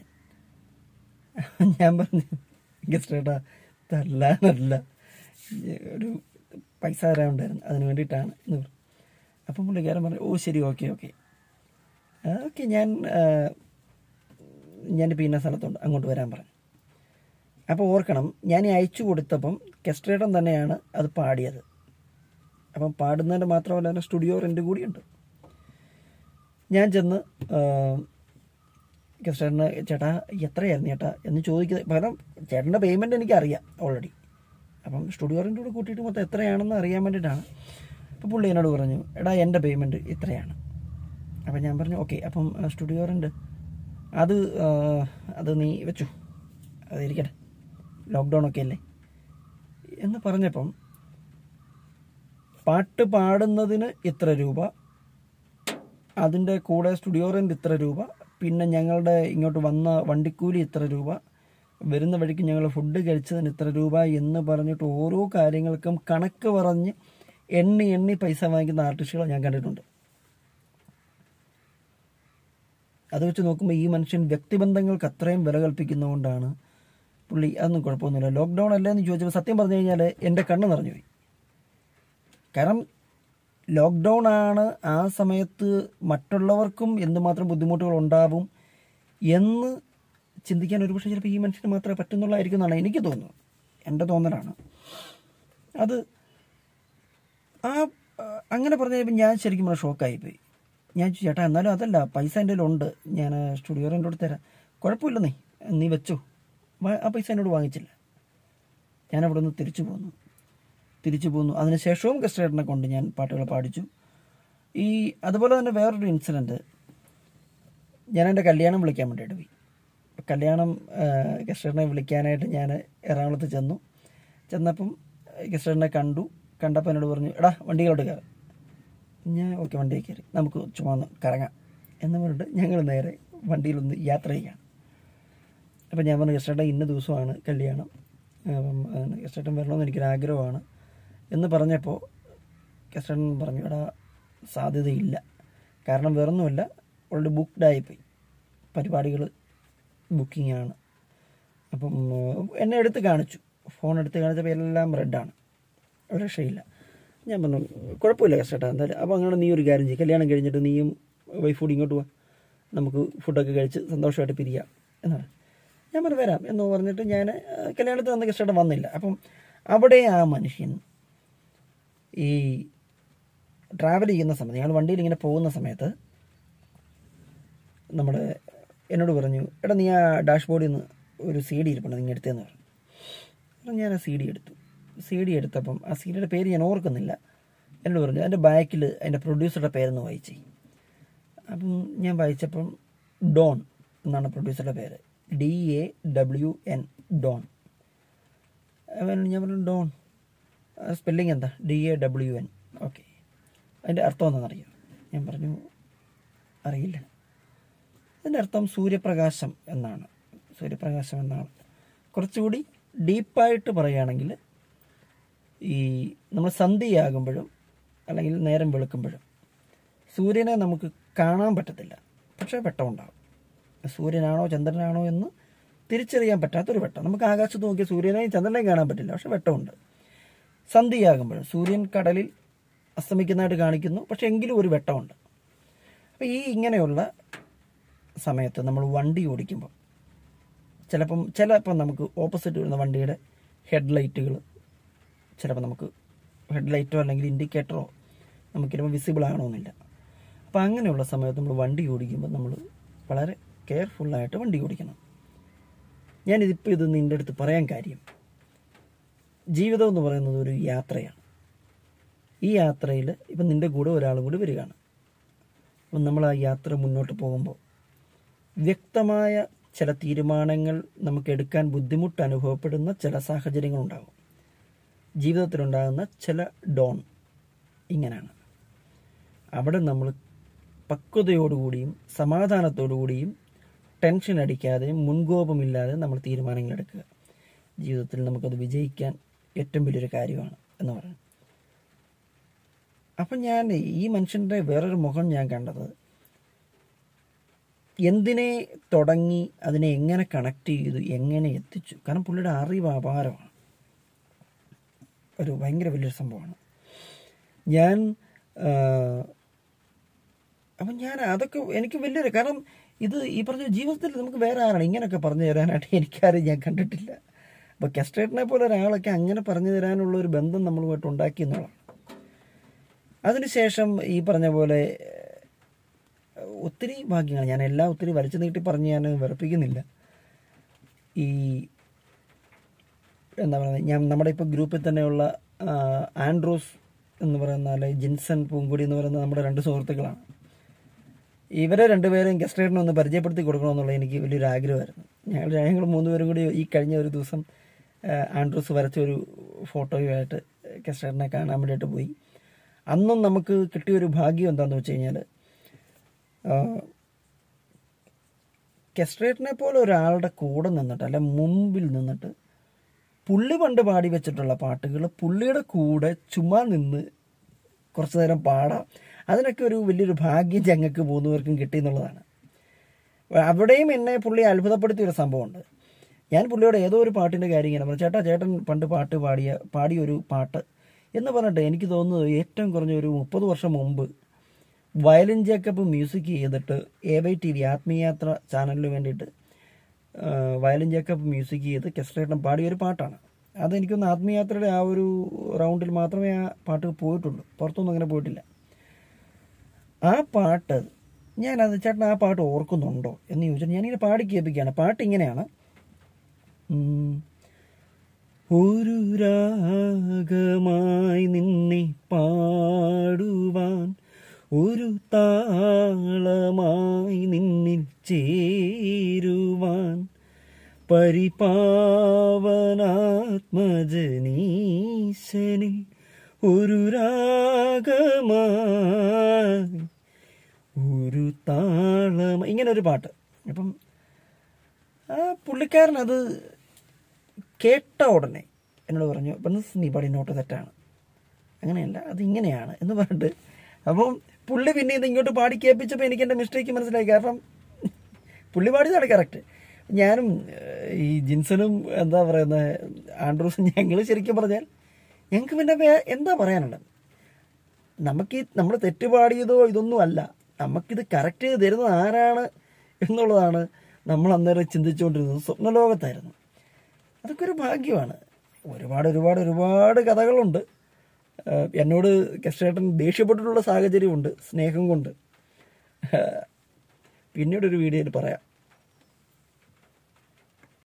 ഞാൻ പറഞ്ഞു ഗസ്റ്റേട്ടാ തല്ലാനല്ല, ഒരു പൈസ തരാനുണ്ടായിരുന്നു, അതിന് വേണ്ടിയിട്ടാണ് എന്ന് പറഞ്ഞു. അപ്പം പുള്ളിക്കാരൻ പറഞ്ഞു ഓ ശരി ഓക്കെ ഓക്കെ ഓക്കെ ഞാൻ ഞാനിപ്പോൾ ഇന്ന സ്ഥലത്തുണ്ട്, അങ്ങോട്ട് വരാൻ പറഞ്ഞു. അപ്പോൾ ഓർക്കണം, ഞാൻ ഈ അയച്ചു കൊടുത്തപ്പം കെസ്ട്രേട്ടൻ തന്നെയാണ് അത് പാടിയത്. അപ്പം പാടുന്നതിൻ്റെ മാത്രമല്ല അതിൻ്റെ സ്റ്റുഡിയോ റെൻ്റ് കൂടിയുണ്ട്. ഞാൻ ചെന്ന് കെസ്ട്രേട്ടന് ചേട്ടാ എത്രയായിരുന്നു ചേട്ടാ എന്ന് ചോദിക്കുന്നത്, പകരം ചേട്ടൻ്റെ പേയ്മെൻറ്റ് എനിക്കറിയാം ഓൾറെഡി. അപ്പം സ്റ്റുഡിയോ റെൻ്റ് കൂടെ കൂട്ടിയിട്ട് മൊത്തം എത്രയാണെന്ന് അറിയാൻ വേണ്ടിയിട്ടാണ്. അപ്പോൾ പുള്ളി എന്നോട് പറഞ്ഞു എടാ എൻ്റെ പേയ്മെൻറ്റ് ഇത്രയാണ്. അപ്പം ഞാൻ പറഞ്ഞു ഓക്കെ, അപ്പം സ്റ്റുഡിയോ റെൻ്റ് അത് അത് നീ വെച്ചു, അതിരിക്കട്ടെ, ലോക്ക്ഡൗൺ ഒക്കെ അല്ലേ എന്ന് പറഞ്ഞപ്പം പാട്ട് പാടുന്നതിന് ഇത്ര രൂപ, അതിൻ്റെ കൂടെ സ്റ്റുഡിയോ റെൻ്റ് ഇത്ര രൂപ, പിന്നെ ഞങ്ങളുടെ ഇങ്ങോട്ട് വന്ന വണ്ടിക്കൂലി ഇത്ര രൂപ, വരുന്ന വഴിക്ക് ഞങ്ങൾ ഫുഡ് കഴിച്ചതിന് ഇത്ര രൂപ എന്ന് പറഞ്ഞിട്ട് ഓരോ കാര്യങ്ങൾക്കും കണക്ക് പറഞ്ഞ് എണ്ണി എണ്ണി പൈസ വാങ്ങിക്കുന്ന ആർട്ടിസ്റ്റുകളെ ഞാൻ കണ്ടിട്ടുണ്ട്. അത് വെച്ച് നോക്കുമ്പോൾ ഈ മനുഷ്യൻ വ്യക്തിബന്ധങ്ങൾക്ക് അത്രയും വില കൽപ്പിക്കുന്നതുകൊണ്ടാണ് പുള്ളി അതൊന്നും കുഴപ്പമൊന്നുമില്ല, ലോക്ക്ഡൗൺ അല്ലേ എന്ന് ചോദിച്ചപ്പോൾ സത്യം പറഞ്ഞു കഴിഞ്ഞാൽ എൻ്റെ കണ്ണ് നിറഞ്ഞുപോയി. കാരണം ലോക്ക്ഡൗൺ ആണ്, ആ സമയത്ത് മറ്റുള്ളവർക്കും എന്തുമാത്രം ബുദ്ധിമുട്ടുകൾ ഉണ്ടാവും എന്ന് ചിന്തിക്കാൻ ഒരു പക്ഷേ ചിലപ്പോൾ ഈ മനുഷ്യന് മാത്രമേ പറ്റുന്നുള്ളായിരിക്കും എന്നാണ് എനിക്ക് തോന്നുന്നത്. എൻ്റെ തോന്നലാണ് അത്. ആ അങ്ങനെ പറഞ്ഞു കഴിഞ്ഞപ്പോൾ ഞാൻ ശരിക്കും പറഞ്ഞാൽ ഷോക്കായിപ്പോയി. ഞാൻ ചേട്ടാ എന്നാലും അതല്ല, പൈസ എൻ്റെ കയ്യിലുണ്ട്, ഞാൻ സ്റ്റുഡിയോ റെൻ്റ് തരാം, കുഴപ്പമില്ല, നീ നീ വെച്ചോ. ആ പൈസ എന്നോട് വാങ്ങിച്ചില്ല. ഞാൻ അവിടെ നിന്ന് തിരിച്ചു പോന്നു തിരിച്ചു പോന്നു അതിനുശേഷവും ഗസ്റ്റേട്ടനെ കൊണ്ട് ഞാൻ പാട്ടുകൾ പാടിച്ചു. ഈ അതുപോലെ തന്നെ വേറൊരു ഇൻസിഡൻറ്റ്, ഞാൻ എൻ്റെ കല്യാണം വിളിക്കാൻ വേണ്ടിയിട്ട് പോയി. കല്യാണം ഗസ്റ്റേട്ടനെ വിളിക്കാനായിട്ട് ഞാൻ എറണാകുളത്ത് ചെന്നു. ചെന്നപ്പം ഗസ്റ്റേട്ടനെ കണ്ടു. കണ്ടപ്പോൾ എന്നോട് പറഞ്ഞു, എടാ വണ്ടികളോട് കയറാം. ഞാൻ ഓക്കെ വണ്ടിയിൽ കയറി, നമുക്ക് ചുമ്മാ ഒന്ന് കറങ്ങാം എന്ന് പറഞ്ഞിട്ട് ഞങ്ങൾ നേരെ വണ്ടിയിലൊന്ന് യാത്ര ചെയ്യാം. അപ്പം ഞാൻ പറഞ്ഞു, ഗസ്റ്റേട്ടൻ ഇന്ന ദിവസമാണ് കല്യാണം, അപ്പം ഗസ്റ്റേട്ടൻ വരണമെന്ന് എനിക്കൊരാഗ്രഹമാണ് എന്ന് പറഞ്ഞപ്പോൾ ഗസ്റ്റേട്ടൻ പറഞ്ഞു, എടാ സാധ്യതയില്ല, കാരണം വേറൊന്നുമല്ല, ഓൾറെഡി ബുക്ക്ഡായിപ്പോയി, പരിപാടികൾ ബുക്കിംഗ് ആണ്. അപ്പം എന്നെ എടുത്ത് കാണിച്ചു, ഫോൺ എടുത്ത് കാണിച്ചപ്പോൾ എല്ലാം റെഡാണ്, ഒരു രക്ഷയില്ല. ഞാൻ പറഞ്ഞു കുഴപ്പമില്ല ഗസ്റ്റേട്ടാ, എന്തായാലും അപ്പോൾ അങ്ങനെ നീ ഒരു കാര്യം ചെയ്യും, കല്യാണം കഴിഞ്ഞിട്ട് നീയും വൈഫ് കൂടി ഇങ്ങോട്ട് പോവാം, നമുക്ക് ഫുഡൊക്കെ കഴിച്ച് സന്തോഷമായിട്ട് പിരിയാം എന്നാണ്. ഞാൻ പറഞ്ഞു വരാം എന്ന് പറഞ്ഞിട്ട് ഞാൻ കല്യാണത്തിന് വന്ന ഗസ്റ്റേട്ടൻ വന്നില്ല. അപ്പം അവിടെ ആ മനുഷ്യൻ ഈ ട്രാവൽ ചെയ്യുന്ന സമയത്ത്, ഞങ്ങൾ വണ്ടിയിൽ ഇങ്ങനെ പോകുന്ന സമയത്ത് നമ്മുടെ എന്നോട് പറഞ്ഞു, എടാ നീ ആ ഡാഷ്ബോർഡിൽ നിന്ന് ഒരു സി ഡി ഇരിപ്പുണ്ട്, നിങ്ങൾ എടുത്തതെന്ന് പറഞ്ഞു. അപ്പം ഞാൻ ആ സി ഡി എടുത്തു. സി ഡി എടുത്തപ്പം ആ സി ഡിയുടെ പേര് ഞാൻ ഓർക്കുന്നില്ല. എന്നോട് പറഞ്ഞു അതിൻ്റെ ബാക്കിൽ അതിൻ്റെ പ്രൊഡ്യൂസറുടെ പേരെന്ന് വായിച്ചേ. അപ്പം ഞാൻ വായിച്ചപ്പം ഡോൺ എന്നാണ് പ്രൊഡ്യൂസറുടെ പേര്, D A W N, Dawn. അവൻ ഞാൻ പറഞ്ഞു ഡോൺ സ്പെല്ലിംഗ് എന്താ? D A W N. Okay, അതിൻ്റെ അർത്ഥം എന്താണെന്നറിയാം? ഞാൻ പറഞ്ഞു അറിയില്ല. അതിൻ്റെ അർത്ഥം സൂര്യപ്രകാശം എന്നാണ്. സൂര്യപ്രകാശം എന്നാണ്. കുറച്ചുകൂടി ഡീപ്പായിട്ട് പറയുകയാണെങ്കിൽ ഈ നമ്മൾ സന്ധ്യയാകുമ്പോഴും അല്ലെങ്കിൽ നേരം വെളുക്കുമ്പോഴും സൂര്യനെ നമുക്ക് കാണാൻ പറ്റത്തില്ല, പക്ഷേ വെട്ടമുണ്ടാകും. സൂര്യനാണോ ചന്ദ്രനാണോ എന്ന് തിരിച്ചറിയാൻ പറ്റാത്തൊരു വെട്ടം. നമുക്ക് ആകാശത്ത് നോക്കിയാൽ സൂര്യനെയും ചന്ദ്രനെയും കാണാൻ പറ്റില്ല, പക്ഷെ വെട്ടമുണ്ട്. സന്ധ്യയാകുമ്പോഴും സൂര്യൻ കടലിൽ അസ്തമിക്കുന്നതായിട്ട് കാണിക്കുന്നു, പക്ഷെ എങ്കിലും ഒരു വെട്ടമുണ്ട്. അപ്പോൾ ഈ ഇങ്ങനെയുള്ള സമയത്ത് നമ്മൾ വണ്ടി ഓടിക്കുമ്പോൾ ചിലപ്പം ചിലപ്പം നമുക്ക് ഓപ്പോസിറ്റ് വരുന്ന വണ്ടിയുടെ ഹെഡ്ലൈറ്റുകൾ ചിലപ്പോൾ നമുക്ക് ഹെഡ്ലൈറ്റോ അല്ലെങ്കിൽ ഇൻഡിക്കേറ്ററോ നമുക്ക് ചിലപ്പോൾ വിസിബിൾ ആകണമെന്നില്ല. അപ്പോൾ അങ്ങനെയുള്ള സമയത്ത് നമ്മൾ വണ്ടി ഓടിക്കുമ്പോൾ നമ്മൾ വളരെ കെയർഫുള്ളായിട്ട് വണ്ടി ഓടിക്കണം. ഞാനിതിപ്പോൾ ഇത് നിൻ്റെ അടുത്ത് പറയാൻ കാര്യം, ജീവിതം എന്ന് പറയുന്നത് ഒരു യാത്രയാണ്. ഈ യാത്രയിൽ ഇപ്പം നിൻ്റെ കൂടെ ഒരാളും കൂടി വരികയാണ്. അപ്പം നമ്മൾ ആ യാത്ര മുന്നോട്ട് പോകുമ്പോൾ വ്യക്തമായ ചില തീരുമാനങ്ങൾ നമുക്ക് എടുക്കാൻ ബുദ്ധിമുട്ട് അനുഭവപ്പെടുന്ന ചില സാഹചര്യങ്ങളുണ്ടാകും. ജീവിതത്തിലുണ്ടാകുന്ന ചില ഡോൺ ഇങ്ങനെയാണ്. അവിടെ നമ്മൾ പക്വതയോടുകൂടിയും സമാധാനത്തോടുകൂടിയും ടെൻഷൻ അടിക്കാതെയും മുൻകോപമില്ലാതെ നമ്മൾ തീരുമാനങ്ങൾ എടുക്കുക. ജീവിതത്തിൽ നമുക്കത് വിജയിക്കാൻ ഏറ്റവും വലിയൊരു കാര്യമാണ് എന്ന് പറയുന്നത്. അപ്പം ഞാൻ ഈ മനുഷ്യൻ്റെ വേറൊരു മുഖം ഞാൻ കണ്ടത്, എന്തിനെ തുടങ്ങി അതിനെ എങ്ങനെ കണക്ട് ചെയ്തു, എങ്ങനെ എത്തിച്ചു. കാരണം പുള്ളിയുടെ അറിവ് അപാരമാണ്, ഒരു ഭയങ്കര വലിയൊരു സംഭവമാണ്. ഞാൻ അപ്പം ഞാൻ അതൊക്കെ എനിക്ക് വലിയൊരു, കാരണം ഇത് ഈ പറഞ്ഞ ജീവിതത്തിൽ നമുക്ക് വേറെ ആരാണ് ഇങ്ങനെയൊക്കെ പറഞ്ഞു തരാനായിട്ട് എനിക്കാരും ഞാൻ കണ്ടിട്ടില്ല. അപ്പോൾ ഗസ്റ്റേട്ടനെ പോലെ ഒരാളൊക്കെ അങ്ങനെ പറഞ്ഞു തരാനുള്ള ഒരു ബന്ധം നമ്മളുമായിട്ട് ഉണ്ടാക്കി എന്നുള്ളതാണ്. അതിനുശേഷം ഈ പറഞ്ഞ പോലെ ഒത്തിരി ഭാഗ്യങ്ങൾ, ഞാൻ എല്ലാം ഒത്തിരി വലിച്ചു നീട്ടി പറഞ്ഞ് ഞാൻ വെറുപ്പിക്കുന്നില്ല. ഈ എന്താ പറയുക, ഞാൻ നമ്മുടെ ഇപ്പോൾ ഗ്രൂപ്പിൽ തന്നെയുള്ള ആൻഡ്രൂസ് എന്ന് പറയുന്ന അല്ലെങ്കിൽ ജിൻസൺ പൂങ്കുടി എന്ന് പറയുന്ന നമ്മുടെ രണ്ട് സുഹൃത്തുക്കളാണ്. ഇവരെ രണ്ടുപേരും ഗസ്റ്റേട്ടനെ ഒന്ന് പരിചയപ്പെടുത്തി കൊടുക്കണമെന്നുള്ളത് എനിക്ക് വലിയൊരു ആഗ്രഹമായിരുന്നു. ഞങ്ങൾ ഞങ്ങൾ മൂന്നുപേരും കൂടി ഈ കഴിഞ്ഞ ഒരു ദിവസം ആൻഡ്രൂസ് വരച്ച ഒരു ഫോട്ടോയുമായിട്ട് ഗസ്റ്റേട്ടനെ കാണാൻ വേണ്ടിയിട്ട് പോയി. അന്നും നമുക്ക് കിട്ടിയൊരു ഭാഗ്യം എന്താണെന്ന് വെച്ച് കഴിഞ്ഞാൽ, ഗസ്റ്റേട്ടനെ പോലെ ഒരാളുടെ കൂടെ നിന്നിട്ട് അല്ല മുമ്പിൽ നിന്നിട്ട് പുള്ളി പണ്ട് പാടി വെച്ചിട്ടുള്ള പാട്ടുകൾ പുള്ളിയുടെ കൂടെ ചുമ്മാ നിന്ന് കുറച്ചു നേരം പാടാം. അതിനൊക്കെ ഒരു വലിയൊരു ഭാഗ്യം ഞങ്ങൾക്ക് മൂന്നുപേർക്കും കിട്ടി എന്നുള്ളതാണ്. അവിടെയും എന്നെ പുള്ളി അത്ഭുതപ്പെടുത്തിയൊരു സംഭവമുണ്ട്. ഞാൻ പുള്ളിയോട് ഏതോ ഒരു പാട്ടിൻ്റെ കാര്യം ഇങ്ങനെ പറഞ്ഞു, ചേട്ടാ ചേട്ടൻ പണ്ട് പാട്ട് പാടിയ പാടിയൊരു പാട്ട് എന്ന് പറഞ്ഞിട്ട് എനിക്ക് തോന്നുന്നത് ഏറ്റവും കുറഞ്ഞ ഒരു മുപ്പത് വർഷം മുമ്പ് വയലിൻ ജേക്കബ് മ്യൂസിക് ചെയ്തിട്ട് എ വൈ ടി വി ആത്മീയാത്ര ചാനലിന് വേണ്ടിയിട്ട് വയലിൻ ജേക്കബ് മ്യൂസിക് ചെയ്ത് കെസ്റ്റേട്ടൻ പാടിയൊരു പാട്ടാണ്. അതെനിക്കൊന്ന് ആത്മീയാത്രയുടെ ആ ഒരു റൗണ്ടിൽ മാത്രമേ ആ പാട്ട് പോയിട്ടുള്ളൂ, പുറത്തൊന്നും അങ്ങനെ പോയിട്ടില്ല. ആ പാട്ട് ഞാനത് ചേട്ടൻ ആ പാട്ട് ഓർക്കുന്നുണ്ടോ എന്ന് ചോദിച്ചാൽ ഞാനിങ്ങനെ പാടി കേൾപ്പിക്കുകയാണ്. പാട്ട് ഇങ്ങനെയാണ്: ഒരു രാഗമായി നിന്നെ പാടുവാൻ, ഒരു താളമായി നിന്നിൽ ചേരുവാൻ, പരിപാവനാത്മജനീശനിൽ ഒരു രാഗമായി ഒരു താളം, ഇങ്ങനൊരു പാട്ട്. അപ്പം ആ പുള്ളിക്കാരൻ അത് കേട്ട ഉടനെ എന്നോട് പറഞ്ഞു, അപ്പം നീ പാടി നോട്ട് തെറ്റാണ്, അങ്ങനെയല്ല അത് ഇങ്ങനെയാണ് എന്ന് പറഞ്ഞിട്ട്. അപ്പം പുള്ളി പിന്നെ ഇത് ഇങ്ങോട്ട് പാടി കേൾപ്പിച്ചപ്പോൾ എനിക്ക് എൻ്റെ മിസ്റ്റേക്ക് മനസ്സിലായി. കാരണം പുള്ളി പാടിയതാണ് കറക്റ്റ്. ഞാനും ഈ ജിൻസനും എന്താ പറയുന്നത് ആൻഡ്രൂസും ഞങ്ങൾ ശരിക്കും പറഞ്ഞാൽ ഞങ്ങൾക്ക് പിന്നെ എന്താ പറയാനുള്ളത്, നമുക്ക് നമ്മൾ തെറ്റ് പാടിയതോ ഇതൊന്നും അല്ല, നമുക്കിത് കറക്റ്റ് ചെയ്ത് തരുന്നത് ആരാണ് എന്നുള്ളതാണ് നമ്മൾ അന്നേരം ചിന്തിച്ചുകൊണ്ടിരുന്നത്. സ്വപ്നലോകത്തായിരുന്നു. അതൊക്കെ ഒരു ഭാഗ്യമാണ്. ഒരുപാട് ഒരുപാട് ഒരുപാട് കഥകളുണ്ട്. എന്നോട് കെസ്റ്റേട്ടൻ ദേഷ്യപ്പെട്ടിട്ടുള്ള സാഹചര്യമുണ്ട്, സ്നേഹം കൊണ്ട്. പിന്നീടൊരു വീഡിയോയിൽ പറയാം.